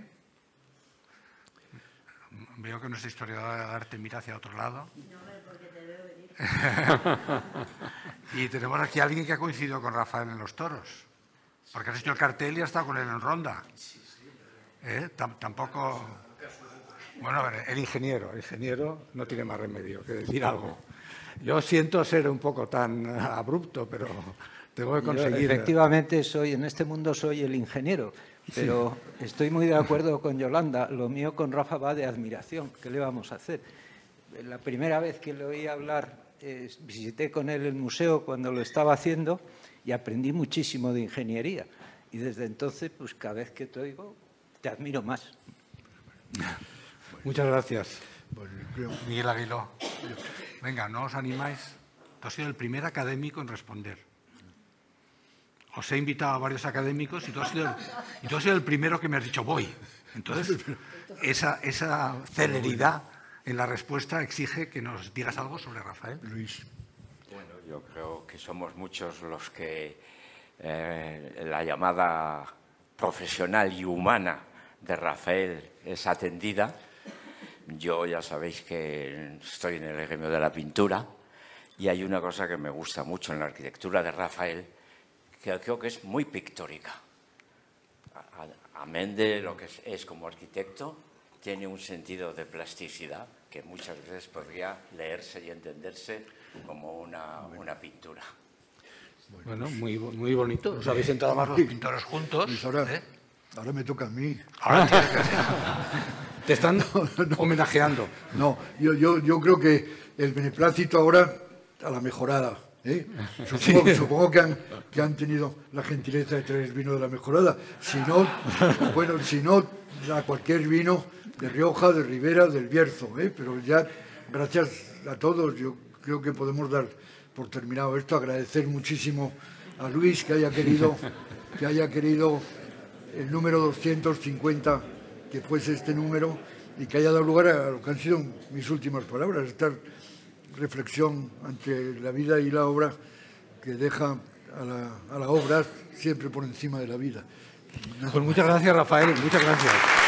Veo que nuestra historiadora de arte mira hacia otro lado. Porque te veo venir. Y tenemos aquí a alguien que ha coincidido con Rafael en los toros. Porque has hecho el cartel y ha estado con él en ronda. Tampoco... Bueno, a ver, el ingeniero no tiene más remedio que decir algo. Yo siento ser un poco tan abrupto, pero tengo que conseguir... Yo, efectivamente, en este mundo soy el ingeniero, pero sí. Estoy muy de acuerdo con Yolanda. Lo mío con Rafa va de admiración. ¿Qué le vamos a hacer? La primera vez que le oí hablar, visité con él el museo cuando lo estaba haciendo y aprendí muchísimo de ingeniería. Y desde entonces, pues cada vez que te oigo, te admiro más. Muchas gracias. Miguel Aguiló. Venga, ¿no os animáis? Tú has sido el primer académico en responder. Os he invitado a varios académicos y tú has sido el primero que me has dicho voy. Entonces, esa celeridad en la respuesta exige que nos digas algo sobre Rafael. Luis. Bueno, yo creo que somos muchos los que la llamada profesional y humana de Rafael es atendida. Yo ya sabéis que estoy en el gremio de la pintura y hay una cosa que me gusta mucho en la arquitectura de Rafael, que creo que es muy pictórica. Amén de lo que es como arquitecto, tiene un sentido de plasticidad que muchas veces podría leerse y entenderse como una pintura. Bueno, muy bonito. Os habéis sentado más los pintores juntos. Pues ahora me toca a mí. Ahora te están homenajeando. No, yo creo que el beneplácito ahora a la mejorada. Supongo que han tenido la gentileza de traer vino de la mejorada. Si no, a cualquier vino de Rioja, de Ribera, del Bierzo. Pero ya, gracias a todos, yo creo que podemos dar por terminado esto. Agradecer muchísimo a Luis que haya querido el número 250, que fuese este número, y que haya dado lugar a lo que han sido mis últimas palabras, esta reflexión ante la vida y la obra que deja a la obra siempre por encima de la vida. Pues muchas gracias, Rafael, muchas gracias.